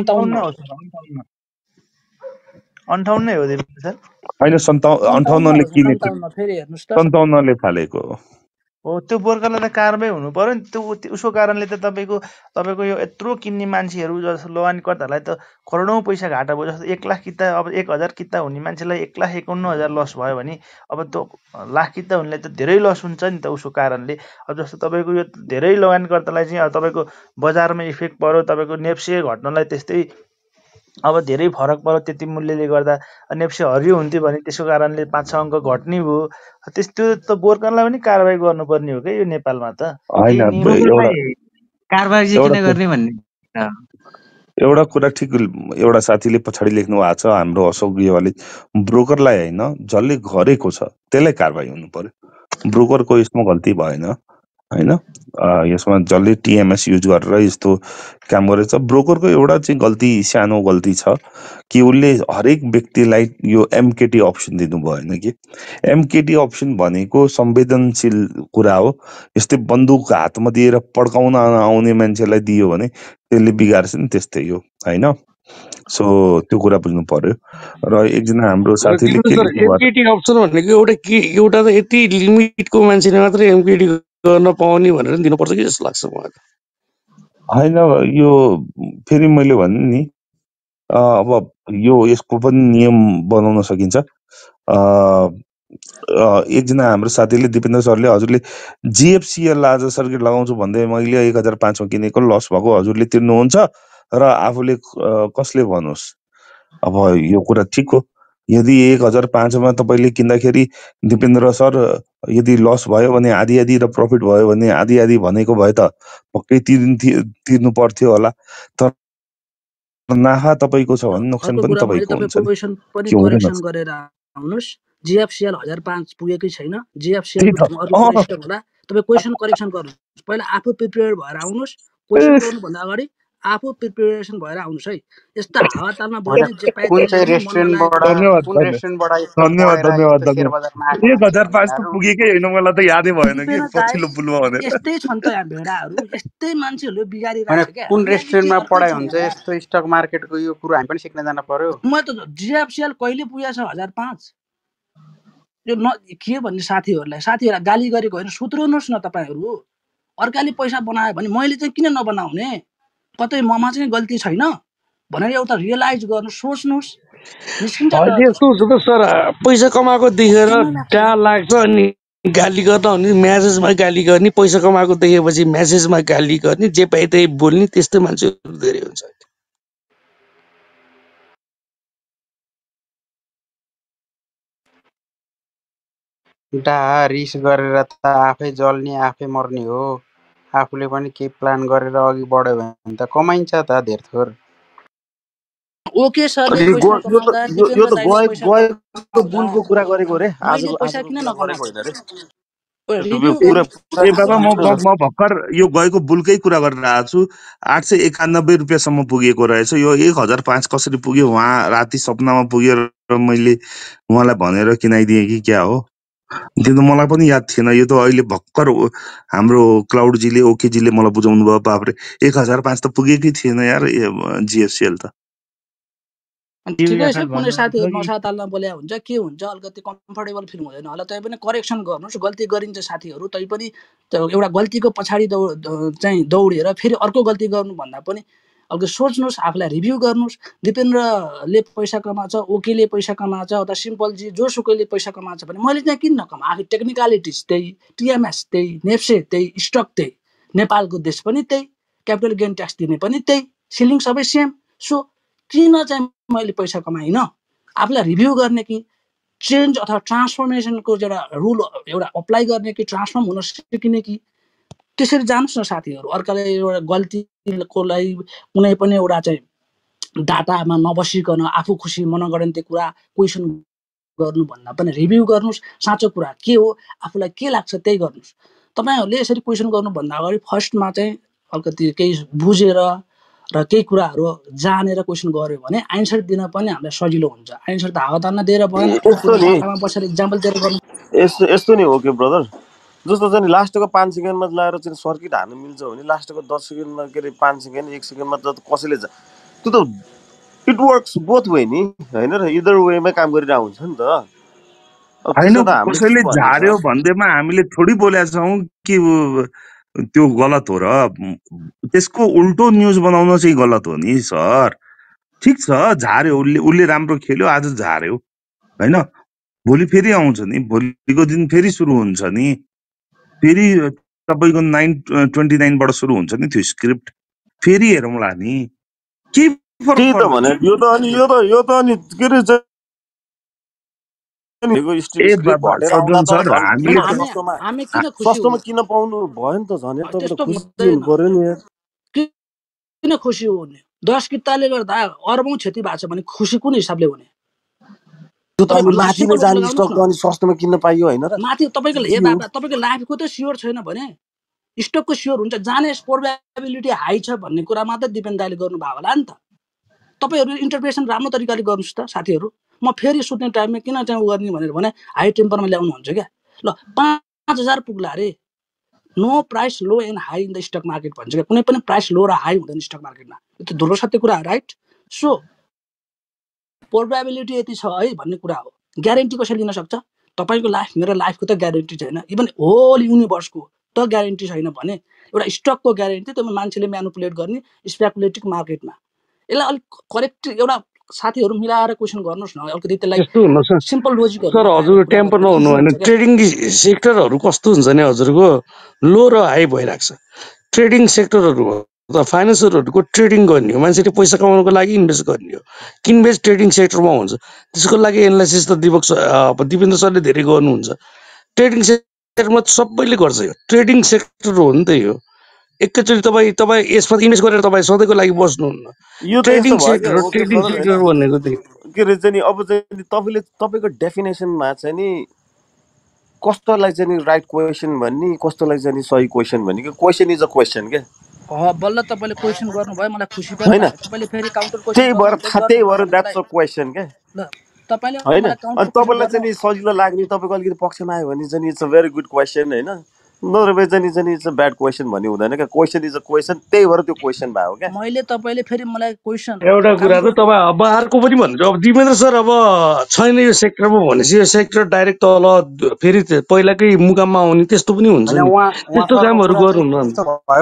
58 नै हो दिपेन्द्र सर। होइन 58ले किने 57ले थालेको हो। त्यो बोर्करलाई त कारबाही हुनु पर्यो नि। त्यो उसको कारणले त तपाईँको यो यत्रो किन्ने मान्छेहरू जस्तो लगानीकर्ताहरूलाई त करोडौँ पैसा घाटा भयो। जस्तो 1 लाख किता अब 1000 किता हुने मान्छेलाई 1,51,000 लस भयो भने अब त्यो लाख किता हुनेलाई त धेरै लस हुन्छ नि त उसको कारणले। अब जस्तो तपाईँको यो धेरै लगानीकर्तालाई चाहिँ अब तपाईँको बजारमा इफेक्ट पर्यो, तपाईँको नेप्से घट्नलाई त्यस्तै अब धेरै फरक पर्यो। त्यति मूल्यले गर्दा नेप्से हरियो हुन्थ्यो भने त्यसको कारणले 5-6 अङ्क घट्ने भयो। त्यो त गोर्खालाई पनि कारबाही गर्नुपर्ने हो क्या यो नेपालमा त। एउटा कुरा ठिक, एउटा साथीले पछाडि लेख्नु भएको छ हाम्रो अशोक गेवाली, ब्रोकरलाई होइन जसले गरेको छ त्यसलाई कारबाही हुनु पर्यो। ब्रोकरको यसमा गल्ती भएन होइन। यसमा जसले टिएमएस युज गरेर यस्तो काम गरेछ, ब्रोकरको एउटा चाहिँ गल्ती, सानो गल्ती छ कि उसले हरेक व्यक्तिलाई यो एमकेटी अप्सन दिनु भएन कि। एमकेटी अप्सन भनेको संवेदनशील कुरा हो। यस्तै बन्दुक हातमा दिएर पड्काउन आउने मान्छेलाई दियो भने त्यसले बिगार्छ नि, त्यस्तै हो होइन। सो त्यो कुरा बुझ्नु पर्यो। र एकजना हाम्रो साथीले एमकेटी अप्सन भनेको एउटा त यति लिमिटको मान्छेले मात्रै एमकेटी गर्न पाउने भनेर दिनुपर्छ कि जस्तो लाग्छ मलाई त। होइन, यो फेरि मैले भने नि अब यो यसको पनि नियम बनाउन सकिन्छ। एकजना हाम्रो साथीले दिपेन्द्र सरले हजुरले जिएफसिएल आज सर्किट लगाउँछु भन्दै मैले 1005 किनेको लस भएको हजुरले तिर्नुहुन्छ र आफूले कसले भन्नुहोस्। अब यो कुरा ठिक हो। यदि 1005मा तपाईँले किन्दाखेरि दिपेन्द्र सर यदि लस भयो भने आधी र प्रफिट भयो भने आधी भनेको भए त पक्कै तिर्नु पर्थ्यो होला। तर नाफा तपाईँको छ भने नोक्सान पनि तपाईँको हुन्छ। गरेर आउनुस्। जिएफसिएल 1005 पुगेकै छैन। जिएफसिएल होला। तपाईँ क्वेसन करेक्सन गर्नुहोस्। पहिला आफू प्रिपेयर भएर आउनुहोस्। क्वेसन गर्नुभन्दा अगाडि आफू प्रिपेरेसन भएर आउनुहोस् है। यस्ता हावा तालमा बोल्ने जे पाए कुन रेस्टुरेन्टबाट 1005 त पुगेकै होइन, मलाई त यादै भएन कि पछिल्लो पुलमा भनेर। यस्तै छन् त यहाँ भेडाहरू, यस्तै मान्छेहरूले बिगारिरहेको छ क्या। कुन रेस्टुरेन्टमा पढाइ हुन्छ यस्तो स्टक मार्केटको यो कुरो हामी पनि सिक्न जान पर्यो। म त जिएफसिएल कहिले पुगेको छ 1005? यो के भन्ने साथीहरूलाई गाली गरेको होइन, सुध्रिनुहोस् न तपाईँहरू। अर्काले पैसा बनायो भने मैले चाहिँ किन नबनाउने? कतै ममा चाहिँ गल्ती छैन? भनेर एउटा रियलाइज गर्नु सोच्नुहोस् निस्किन्छ त यस्तो हुन्छ त सर पैसा कमाएको देखेर त्यहाँ लाग्छ अनि गाली गर्दा हुने म्यासेजमा गाली गर्ने पैसा कमाएको देखेपछि म्यासेजमा गाली गर्ने जे पाए त्यही बोल्ने त्यस्तो मान्छेहरू धेरै हुन्छ रिस गरेर त आफै जल्ने आफै मर्ने हो आफूले पनि केही प्लान गरेर अघि बढ्यो भने त कमाइन्छ त धेर थोर ओके सरले अनि पैसा कमाउँदा यो त दिपेन्द्र दाइले पैसा गएको बुलको कुरा गरेको रे मैले पैसा आजको किन कुरा नकमाएको गरेको होइन रे रिभ्यू ए बाबा म भर्खर यो गएको बुलकै कुरा गरेर आएको छु 891 रुपियाँसम्म पुगेको रहेछ यो 1005 कसरी पुग्यो उहाँ राति सपनामा पुग्यो र मैले उहाँलाई भनेर किनाइदिएँ कि क्या हो त्यो त मलाई पनि याद थिएन यो त अहिले भर्खर हाम्रो क्लाउडजीले ओकेजीले मलाई बुझाउनु भयो बाफ्रे 1005 त पुगेकै थिएन यार जिएफसीएल त ठिकै छ कुनै साथीहरू नसा तालमा बोल्या हुन्छ के हुन्छ अलिकति कम्फर्टेबल फिल हुँदैन होला तै पनि करेक्सन गर्नुहोस् गल्ती गरिन्छ साथीहरू तै पनि एउटा गल्तीको पछाडि चाहिँ दौडेर फेरि अर्को गल्ती गर्नुभन्दा पनि अलिकति सोच्नुहोस् आफूलाई रिभ्यू गर्नुहोस् दिपेन्द्रले पैसा कमाउँछ ओकेले पैसा कमाउँछ अथवा सिम्पलजी जोसुकैले पैसा कमाउँछ भने मैले चाहिँ किन नकमा आखिर टेक्निकलिटिज त्यही टिएमएस त्यही नेप्से त्यही स्टक त्यही नेपालको देश पनि त्यही क्यापिटल गेन ट्याक्स दिने पनि त्यही सिलिङ सबै सेम सो किन चाहिँ मैले पैसा कमाइन आफूलाई रिभ्यू गर्ने कि चेन्ज अथवा ट्रान्सफर्मेसनको एउटा रुल एउटा अप्लाई गर्ने कि ट्रान्सफर्म हुन सिकिने कि त्यसरी जानुहोस् न साथीहरू अर्काले एउटा गल्तीको लागि कुनै पनि एउटा चाहिँ डाटामा नबसिकन आफू खुसी मनगढन्ती कुरा क्वेसन गर्नुभन्दा पनि रिभ्यू गर्नुहोस् साँचो कुरा के हो आफूलाई के लाग्छ त्यही गर्नुहोस् तपाईँहरूले यसरी क्वेसन गर्नुभन्दा अगाडि फर्स्टमा चाहिँ अलिकति केही बुझेर र केही कुराहरू जानेर क्वेसन गर्यो भने आन्सर दिन पनि हामीलाई सजिलो हुन्छ आन्सर त हावातालमा दिएर भएन आँखामा बसेर इक्जाम्पल दिएर गर्नु यस्तो नि हो कि ब्रदर जस्तो चाहिँ लास्टको 5 सेकेन्डमा लगाएर चाहिँ सर्किट हाल्नु मिल्छ भने लास्टको 10 सेकेन्डमा के अरे 5 सेकेन्ड 1 सेकेन्डमा त कसैले त्यो त इट वर्क्स बोथ वे नि होइन र इदर वेमै काम गरेर हुन्छ नि त होइन कसैले झार्यो भन्दैमा हामीले थोडी बोलेका छौँ कि त्यो गलत हो र त्यसको उल्टो न्युज बनाउन चाहिँ गलत हो नि सर ठिक छ झार्यो उसले राम्रो खेल्यो आज झार्यो होइन भोलि फेरि आउँछ नि भोलिको दिन फेरि सुरु हुन्छ नि फेरि तपाईँको 929 बाट सुरु हुन्छ नि त्यो स्क्रिप्ट फेरि हेरौँला नि के फरक पर्छ भने यो त अनि के रे सस्तोमा किन पाउनु भयो नि त झन् तपाईले खुसी हुनु पर्यो नि किन खुसी हुने 10 किताले गर्दा अरबौं क्षति भएको छ भने खुसी कुन हिसाबले हुने माथि नै जाने स्टक अनि सस्तोमा किन्न पाइयो हैन र माथि तपाईको तपाईको लाइफको त स्योर छैन भने स्टकको स्योर हुन्छ जाने प्रोबेबिलिटी हाई छ भन्ने कुरा मात्र दिपेन्द्र दाइले गर्नु भयो होला नि त तपाईहरु इन्टरप्रिटेसन राम्रो तरिकाले गर्नुस् त साथीहरु म फेरि सुत्ने टाइममा किन चाहिँ गर्ने भनेर भने हाई टेम्परमा ल्याउनु हुन्छ क्या ल 5000 पुग्ला रे no price low and high in the stock market भन्छ क्या कुनै पनि प्राइस लो र हाई हुँदैन स्टक मार्केटमा यो त धुलो सत्य कुरा हो राइट सो प्रोबेबिलिटी यति छ है भन्ने कुरा हो ग्यारेन्टी कसैले लिन सक्छ तपाईको लाइफ मेरो लाइफको त ग्यारेन्टी छैन इभन होल युनिभर्सको त ग्यारेन्टी छैन भने एउटा स्टकको ग्यारेन्टी त्यो मान्छेले म्यानिपुलेट गर्ने स्पेकुलेटिभ मार्केटमा यसलाई अलिक करेक्ट एउटा साथीहरु मिलाएर क्वेशन गर्नुस् न अलिकति त्यसलाई सिम्पल लोजिक सर हजुर टेम्पर नहुनु हैन ट्रेडिङ सेक्टरहरु कस्तो हुन्छ नि हजुरको लो र हाई भइराख्छ ट्रेडिङ सेक्टरहरु त फाइनान्सरहरुको ट्रेडिङ गर्ने हो मान्छेले पैसा कमाउनको लागि इन्भेस्ट गर्ने हो किनबेच ट्रेडिङ सेक्टरमा हुन्छ त्यसको लागि एनालाइसिस त दिपेन्द्र सरले धेरै गर्नुहुन्छ ट्रेडिङ सेक्टरमा सबैले गर्छ यो ट्रेडिङ सेक्टर हो नि त यो एकैचोटी तपाई यसमा इन्भेस्ट गरेर तपाई सधैँको लागि बस्नुहुन्न ट्रेडिङ सेक्टर भनेको के रे चाहिँ अब चाहिँ तपाईको डेफिनेसनमा चाहिँ नि कस्तोलाई चाहिँ नि राइट क्वेशन भन्ने कस्तोलाई चाहिँ नि सही क्वेशन भन्ने कि क्वेशन इज अ क्वेशन के बल्ल तपाईले क्वेशन गर्नुभयो मलाई खुसी पनि लाग्यो तपाईले फेरि काउन्टर क्वेशन त्यही भएर द्याट्स अ क्वेशन के ल तपाईले हैन अनि तपाईलाई चाहिँ नि सजिलो लाग्ने तपाईको अलिकति पक्षमा आयो भने चाहिँ it's a very good question हैन नरबे चाहिँ इट्स अ ब्याड क्वेशन भन्ने हुँदैन के क्वेशन इज अ क्वेशन त्यही भएर त्यो क्वेशन भयो के मैले तपाईले फेरि मलाई क्वेशन एउटा कुरा त तपाई अब अर्को पनि भन्छु अब दिपेन्द्र सर अब छैन यो सेक्टरमा भनेपछि यो सेक्टर डाइरेक्ट तल फेरि पहिलाकै मुकाममा आउने त्यस्तो पनि हुन्छ नि त्यस्तो कामहरु गर्नुहुन्न भयो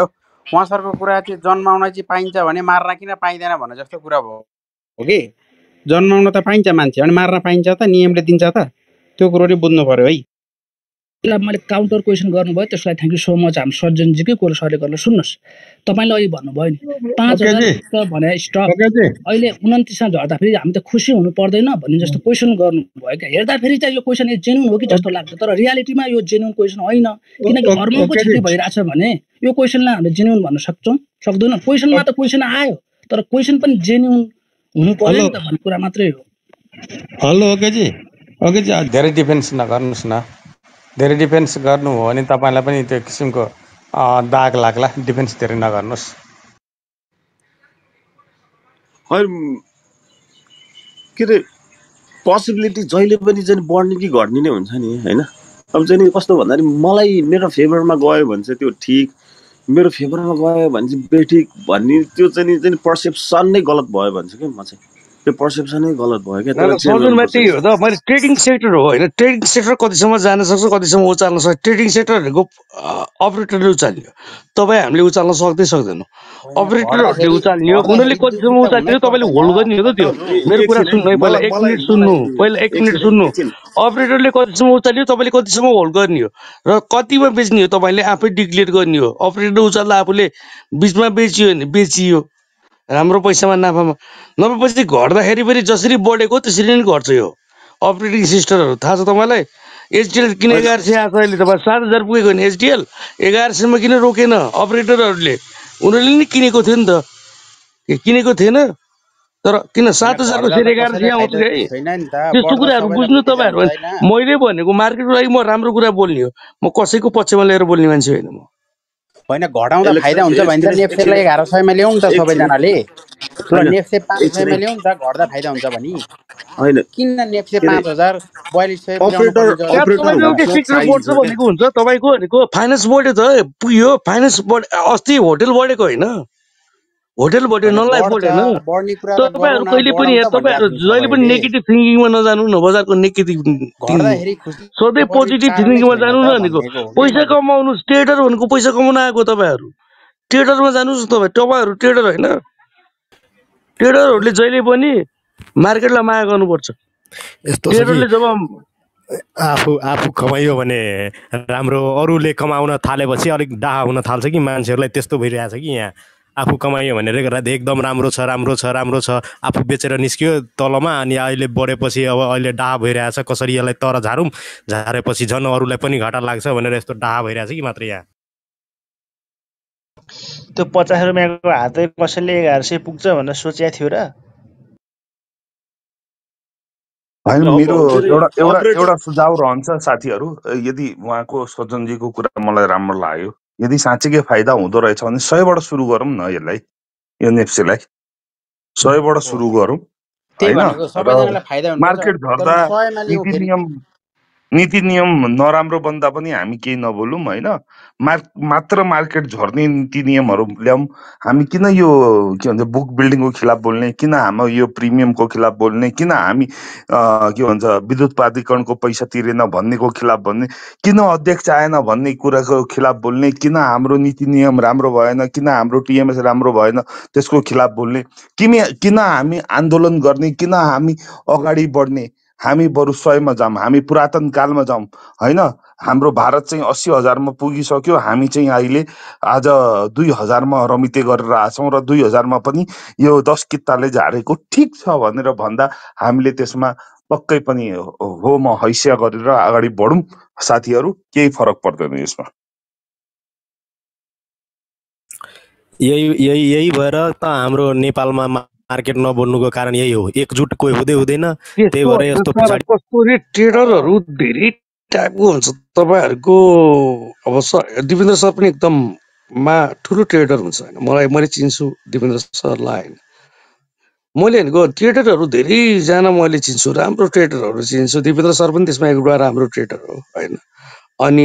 उहाँ सरको कुरा चाहिँ जन्माउन चाहिँ पाइन्छ भने मार्न किन पाइँदैन भन्ने जस्तो कुरा हो कि जन्माउन त पाइन्छ मान्छे अनि मार्न पाइन्छ त नियमले दिन्छ त त्यो कुरो पनि बुझ्नु पर्यो है त्यसलाई मैले काउन्टर क्वेसन गर्नुभयो त्यसलाई थ्याङ्क यू सो मच हाम्रो सज्जनजीकै कुरा सरले गर्नु सुन्नुहोस् तपाईँले अहिले भन्नुभयो नि 5000 भने स्टक अहिले 29मा झर्दाखेरि हामी त खुसी हुनु पर्दैन भन्ने जस्तो क्वेसन गर्नुभयो क्या हेर्दाखेरि चाहिँ यो क्वेसन जेन्युन हो कि जस्तो लाग्छ तर रियालिटीमा यो जेन्युन क्वेसन होइन किनकि हर्मोनको क्षति भइरहेछ भने यो क्वेसनलाई हामीले जेन्युन भन्न सक्दैनौँ क्वेसनमा त क्वेसन आयो तर क्वेसन पनि जेन्युन हुनु पर्यो नि त भन्ने कुरा मात्रै हो हेलो ओकेजी धेरै डिफेन्स नगर्नुहोस् न धेरै डिफेन्स गर्नु हो भने तपाईँलाई पनि त्यो किसिमको दाग लाग्ला डिफेन्स धेरै नगर्नुहोस् के अरे पोसिबिलिटी जहिले पनि चाहिँ बढ्ने कि घट्ने नै हुन्छ नि होइन अब चाहिँ कस्तो भन्दाखेरि मलाई मेरो फेभरमा गयो भने चाहिँ त्यो ठिक मेरो फेभरमा गयो भने चाहिँ बेठिक भन्ने त्यो चाहिँ पर्सेप्सन नै गलत भयो भन्छ क्या म चाहिँ त्यो पर्सेप्सनै गलत भयो क्या सजुनमा त्यही हो त मैले ट्रेडिङ सेक्टर हो होइन ट्रेडिङ सेक्टर कतिसम्म जान सक्छ कतिसम्म उचाल्न सक्छ ट्रेडिङ सेक्टरहरूको अपरेटरले उचाल्यो तपाईँ हामीले उचाल्न सक्दैनौँ अपरेटरहरूले उचाल्यो उनीहरूले कतिसम्म उचाल्यो तपाईँले होल्ड गर्ने हो त त्यो मेरो कुरा सुन्नु है पहिला 1 मिनट सुन्नु अपरेटरले कतिसम्म उचाल्यो तपाईँले कतिसम्म होल्ड गर्ने हो र कतिमा बेच्ने हो तपाईँले आफै डिक्लेयर गर्ने हो अपरेटर उचाल्दा आफूले बिचमा बेचियो भने बेचियो राम्रो पैसामा नाफामा नभएपछि घट्दाखेरि फेरि जसरी बढेको त्यसरी नै घट्छ यो अपरेटिङ सिस्टमहरू थाहा छ तपाईँलाई एचडिएल किन 1100 आएको अहिले तपाईँ 7000 पुगेको भने एचडिएल 1100मा किन रोकेन अपरेटरहरूले उनीहरूले नि किनेको थियो नि त किनेको थिएन तर किन 7000 को फेरि 1100 आउँछ है त्यस्तो कुराहरू बुझ्नु तपाईँहरू मैले भनेको मार्केटको लागि म राम्रो कुरा बोल्ने हो म कसैको पक्षमा लिएर बोल्ने मान्छे होइन म होइन घटाउँदा फाइदा हुन्छ भने त नेप्सेलाई 1100 मा ल्याउँ त सबैजनाले ल नेप्से 500 मा ल्याउँ त घट्दा फाइदा हुन्छ भनी हैन किन नेप्से 5000 4200 भनेको हुन्छ तपाईको भनेको फाइनान्स बढ्यो त पुग्यो फाइनान्स अस्ति होटल बढेको होइन होटल बढ्यो नन लाइफ बढेन तपाईहरु कहिले पनि तपाईहरु जहिले पनि नेगेटिभ थिंकिङमा नजानु न बजारको नेगेटिभ सधैँ पोजिटिभ थिंकिङमा जानु न भनेको पैसा कमाउनु ट्रेडर भनेको पैसा कमाउन आएको तपाईहरु ट्रेडरमा जानुस् तपाईहरु ट्रेडर हैन ट्रेडरहरूले जहिले पनि मार्केटलाई माया गर्नुपर्छ ट्रेडरले जब आफू कमाइयो भने राम्रो अरूले कमाउन थालेपछि अलिक डाहा हुन थाल्छ कि मान्छेहरुलाई त्यस्तो भइरहेछ कि यहाँ आफू कमाइयो भनेर एकदम राम्रो छ आफू बेचेर निस्कियो तलमा अनि अहिले बढेपछि अब अहिले डाहा भइरहेछ कसरी यसलाई तर झारौँ झारेपछि झन् अरूलाई पनि घाटा लाग्छ भनेर यस्तो डाहा भइरहेछ कि मात्र यहाँ त्यो 50 रुपैयाँको हातै कसैले 1100 पुग्छ भनेर सोचेको थियो र हैन मेरो एउटा सुझाव रहन्छ साथीहरु यदि उहाँको सज्जनजीको कुरा मलाई राम्रो लाग्यो यदि साँच्चै फाइदा हुँदो रहेछ भने 100 बाट सुरु गरौँ न यसलाई यो नेप्सेलाई 100 बाट सुरु गरौँ हैन मार्केट झर्दा नीति नियम नराम्रो बन्दा पनि हामी केही नबोलौँ हैन मात्र मार्केट झर्ने नीति नियमहरु ल्याउँ हामी किन यो के भन्छ बुक बिल्डिङको खिलाफ बोल्ने किन हाम्रो यो प्रिमियमको खिलाफ बोल्ने किन हामी के भन्छ विद्युत प्राधिकरणको पैसा तिरेन भन्नेको खिलाफ भन्ने किन अध्यक्ष आएन भन्ने कुराको खिलाफ बोल्ने किन हाम्रो नीति नियम राम्रो भएन किन हाम्रो टिएमएस राम्रो भएन त्यसको खिलाफ बोल्ने किन हामी आन्दोलन गर्ने किन हामी अगाडि बढ्ने हामी बरु 100 मा जाम हामी पुरातन कालमा जाम हैन हाम्रो भारत चाहिँ 80,000 मा पुगिसक्यो हामी चाहिँ अहिले आज 2000 मा रमिते गरेर आछौं र 2000 मा पनि यो 10 कित्ताले झारेको ठीक छ भनेर भन्दा हामीले त्यसमा पक्कै पनि हो म हैसिया गरेर अगाडि बढौं साथीहरु केही फरक पर्दैन यसमा यही भएर त हाम्रो नेपालमा मार्केट नबोल्नुको कारण यही हो एकजुट कोही हुँदैन त्यही भएर यस्तो पछाडी कस्तो रे ट्रेडरहरु धेरै टाइपको हुन्छ तपाईहरुको अब दिपेन्द्र सर पनि एकदम ठुलो ट्रेडर हुन्छ हैन मैले चिन्छु दिपेन्द्र सरलाई हैन मैले भनेको ट्रेडरहरु धेरै जना मैले चिन्छु राम्रो ट्रेडरहरु चिन्छु दिपेन्द्र सर पनि त्यसमा एउटा राम्रो ट्रेडर हो हैन अनि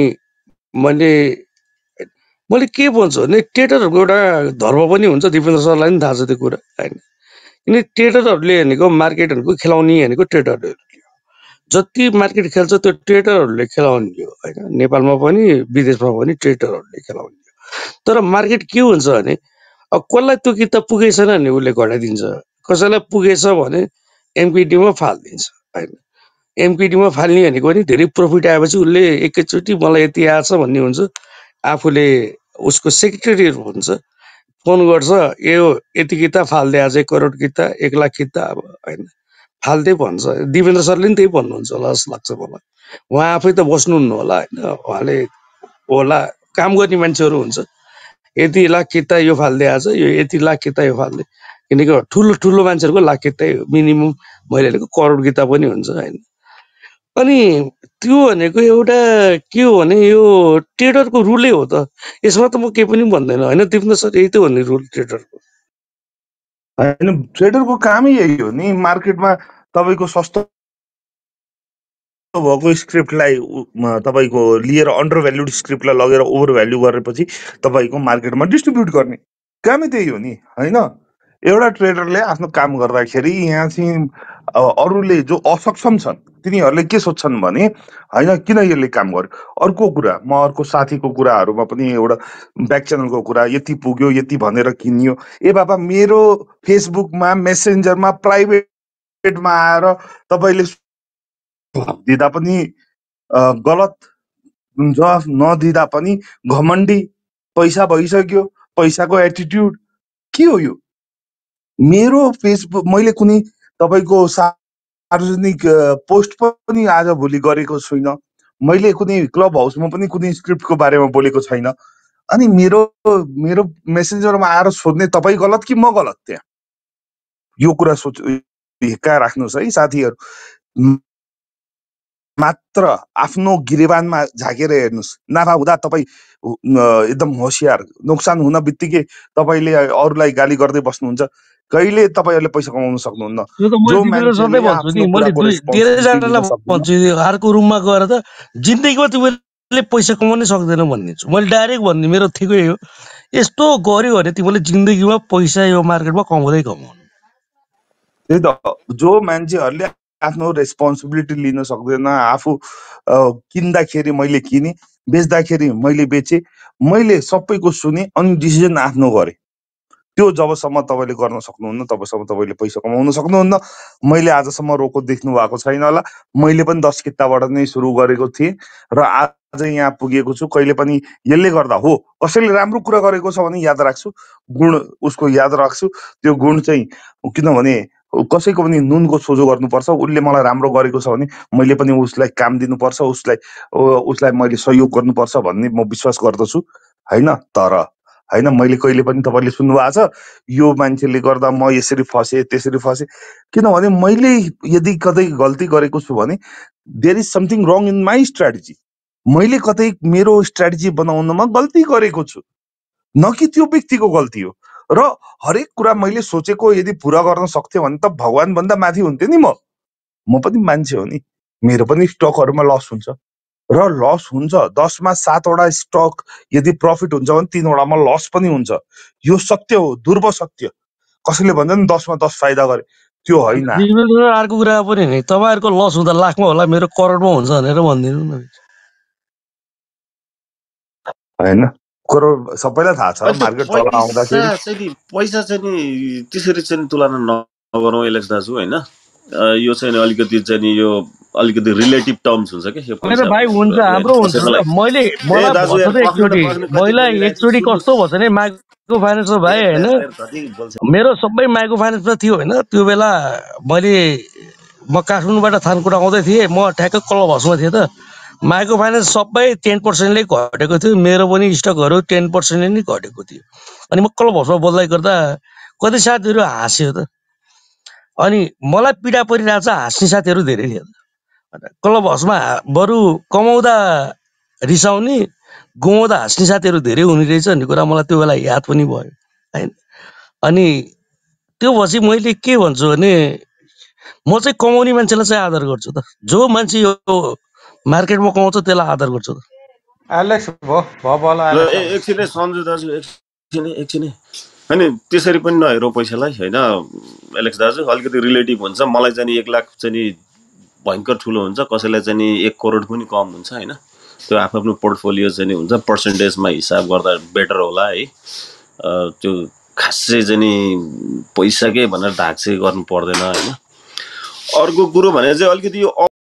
मैले के भन्छु भने ट्रेडरहरुको एउटा धर्म पनि हुन्छ दिपेन्द्र सरलाई पनि थाहा छ त्यो कुरा हैन किन ट्रेडरहरुले भनेको मार्केटहरुको खेलाउने भनेको ट्रेडरहरुले जति मार्केट खेल्छ त्यो ट्रेडरहरुले खेलाउने हो हैन नेपालमा पनि विदेशमा पनि ट्रेडरहरुले खेलाउने तर मार्केट के हुन्छ भने अब कसलाई त्यो किताब पुगेछ भने उसले घटाइदिन्छ, कसैलाई पुगेछ भने एमपिटीमा फालिदिन्छ होइन। एमपिटीमा फाल्ने भनेको पनि धेरै प्रफिट आएपछि उसले एकैचोटि मलाई यति आएछ भन्ने हुन्छ। आफूले उसको सेक्रेटरी हुन्छ, फोन गर्छ, यो यति किता फाल्दै आज 1 करोड किता 1 लाख किता अब होइन फाल्दै भन्छ। दिपेन्द्र सरले नि त्यही भन्नुहुन्छ होला जस्तो लाग्छ मलाई। उहाँ आफै त बस्नुहुन्न होला होइन, उहाँले होला काम गर्ने मान्छेहरू हुन्छ, यति लाख किता यो फाल्दै आज, यो यति लाख किता यो फाल्दै, किनकि ठुलो ठुलो मान्छेहरूको लाख किता मिनिमम मैले करोड किता पनि हुन्छ होइन। अनि त्यो भनेको एउटा के हो भने यो ट्रेडरको रुलै हो त, यसमा त म केही पनि भन्दैन होइन दिपेन्द्र सर, यही त हो नि रुल ट्रेडरको होइन। ट्रेडरको कामै यही हो नि, मार्केटमा तपाईँको सस्तो भएको स्क्रिप्टलाई तपाईँको लिएर अन्डर भ्याल्युड स्क्रिप्टलाई लगेर ओभर भ्याल्यु गरेपछि तपाईँको मार्केटमा डिस्ट्रिब्युट गर्ने कामै त्यही हो नि होइन। एउटा ट्रेडरले आफ्नो काम गर्दाखेरि यहाँ चाहिँ अरूले जो असक्षम छन् तिनीहरूले के सोच्छन् भने होइन किन यसले काम गर्यो। अर्को कुरा, म अर्को साथीको कुराहरूमा पनि एउटा ब्याक च्यानलको कुरा यति पुग्यो यति भनेर किनियो, ए बाबा मेरो फेसबुकमा मेसेन्जरमा प्राइभेटमा आएर तपाईँले दिँदा पनि गलत जवाफ नदिँदा पनि घमण्डी, पैसा भइसक्यो, पैसाको एटिट्युड के हो यो। मेरो फेसबुक मैले कुनै तपाईँको सार्वजनिक पोस्ट पनि आज भोलि गरेको छुइनँ, मैले कुनै क्लब हाउसमा पनि कुनै स्क्रिप्टको बारेमा बोलेको छैन। अनि मेरो मेरो मेसेन्जरमा आएर सोध्ने तपाईँ गलत कि म गलत? त्यहाँ यो कुरा हिक्का राख्नुहोस् है साथीहरू। मात्र आफ्नो गिरेबानमा झाकेर हेर्नुहोस्, नाफा हुँदा तपाईँ एकदम होसियार, नोक्सान हुन बित्तिकै तपाईँले अरूलाई गाली गर्दै बस्नुहुन्छ, कहिले तपाईँहरूले पैसा कमाउन सक्नुहुन्न। जो मान्छेले आफ्नो कुराको रेस्पोन्सिबिलिटी लिन सक्दैन, अर्को रुममा गएर त जिन्दगीमा तिमीले पैसा कमाउनै सक्दैन भनिदिन्छु मैले, डाइरेक्ट भन्ने मेरो ठिकै हो। यस्तो गर्यो भने तिमीले जिन्दगीमा पैसा यो मार्केटमा कमाउँदै कमाउनु। त्यही त, जो मान्छेहरूले आफ्नो रेस्पोन्सिबिलिटी लिन सक्दैन, आफू किन्दाखेरि मैले किने, बेच्दाखेरि मैले बेचेँ, मैले सबैको सुने अनि डिसिजन आफ्नो गरेँ, त्यो जबसम्म तपाईँले गर्न सक्नुहुन्न तबसम्म तपाईँले पैसा कमाउन सक्नुहुन्न। मैले आजसम्म रोको देख्नु भएको छैन होला, मैले पनि 10 किताबाट नै सुरु गरेको थिएँ र आज यहाँ पुगेको छु। कहिले पनि यसले गर्दा हो कसैले राम्रो कुरा गरेको छ भने याद राख्छु, गुण उसको याद राख्छु, त्यो गुण चाहिँ किनभने कसैको पनि नुनको सोझो गर्नुपर्छ। उसले मलाई राम्रो गरेको छ भने मैले पनि उसलाई काम दिनुपर्छ, उसलाई मैले सहयोग गर्नुपर्छ भन्ने म विश्वास गर्दछु होइन। तर होइन मैले कहिले पनि तपाईँले सुन्नुभएको छ यो मान्छेले गर्दा म यसरी फसेँ त्यसरी फसेँ, किनभने मैले यदि कतै गल्ती गरेको छु भने there is something wrong in my strategy. मैले कतै मेरो स्ट्राटेजी बनाउनमा गल्ती गरेको छु, न कि त्यो व्यक्तिको गल्ती हो। र हरेक कुरा मैले सोचेको यदि पुरा गर्न सक्थेँ भने त भगवान भन्दा माथि हुन्थेँ नि। म पनि मान्छे हो नि, मेरो पनि स्टकहरूमा लस हुन्छ र लस हुन्छ। 10 मा 7 वटा स्टक यदि प्रफिट हुन्छ भने 3 वटामा लस पनि हुन्छ। यो सत्य हो, ध्रुव सत्य। कसैले भन्छ नि 10 मा 10 फाइदा गरे, त्यो होइन। अर्को कुरा पनि नि, तपाईँहरूको लस हुँदा लाखमा होला, मेरो करोडमा हुन्छ भनेर भनिदिनु न। होइन करोड सबैलाई थाहा छ, मार्केट तल आउँदाखेरि पैसा चाहिँ नि त्यसरी चाहिँ तुलना नगरौँ एलेक्स दाजु होइन। यो चाहिँ अलिकति चाहिँ यो अलिकति रिलेटिभ टर्म्स हुन्छ के यो पैसा भाइ हुन्छ, हाम्रो हुन्छ। मैले एकचोटि कस्तो भन्छ नि, माइक्रो फाइनेन्समा भाइ होइन, मेरो सबै माइक्रो फाइनेन्समा थियो होइन। त्यो बेला म काठमाडौँबाट थानकोट आउँदै थिएँ, म ठ्याक्कै क्लब हाउसमा थिएँ त। माइक्रो फाइनेन्स सबै 10%ले घटेको थियो, मेरो पनि स्टकहरू 10%ले नै घटेको थियो। अनि म क्लब हाउसमा बोल्दै गर्दा कति साथीहरू हाँस्यो त, अनि मलाई पीडा परिरहेको छ, हाँस्ने साथीहरू धेरै थियो। क्लब हाउसमा बरु कमाउँदा रिसाउने गुमाउँदा हाँस्ने साथीहरू धेरै हुने रहेछ भन्ने कुरा मलाई त्यो बेला याद पनि भयो होइन। अनि त्यो पछि मैले के भन्छु भने म चाहिँ कमाउने मान्छेलाई चाहिँ आदर गर्छु त, जो मान्छे यो मार्केटमा कमाउँछ त्यसलाई आदर गर्छु त। एकछिन सन्जु दाजु, एकछिन होइन त्यसरी पनि नहेरौँ पैसालाई होइन एलेक्स दाजु। अलिकति रिलेटिभ हुन्छ। मलाई चाहिँ 1 लाख चाहिँ भयङ्कर ठुलो हुन्छ, कसैलाई चाहिँ 1 करोड पनि कम हुन्छ होइन। त्यो आफ्नो पोर्टफोलियो चाहिँ नि हुन्छ पर्सेन्टेजमा हिसाब गर्दा बेटर होला है। त्यो खासै चाहिँ नि पैसाकै भनेर ढाकछे गर्नु पर्दैन हैन। अर्को कुरो भने चाहिँ अलिकति यो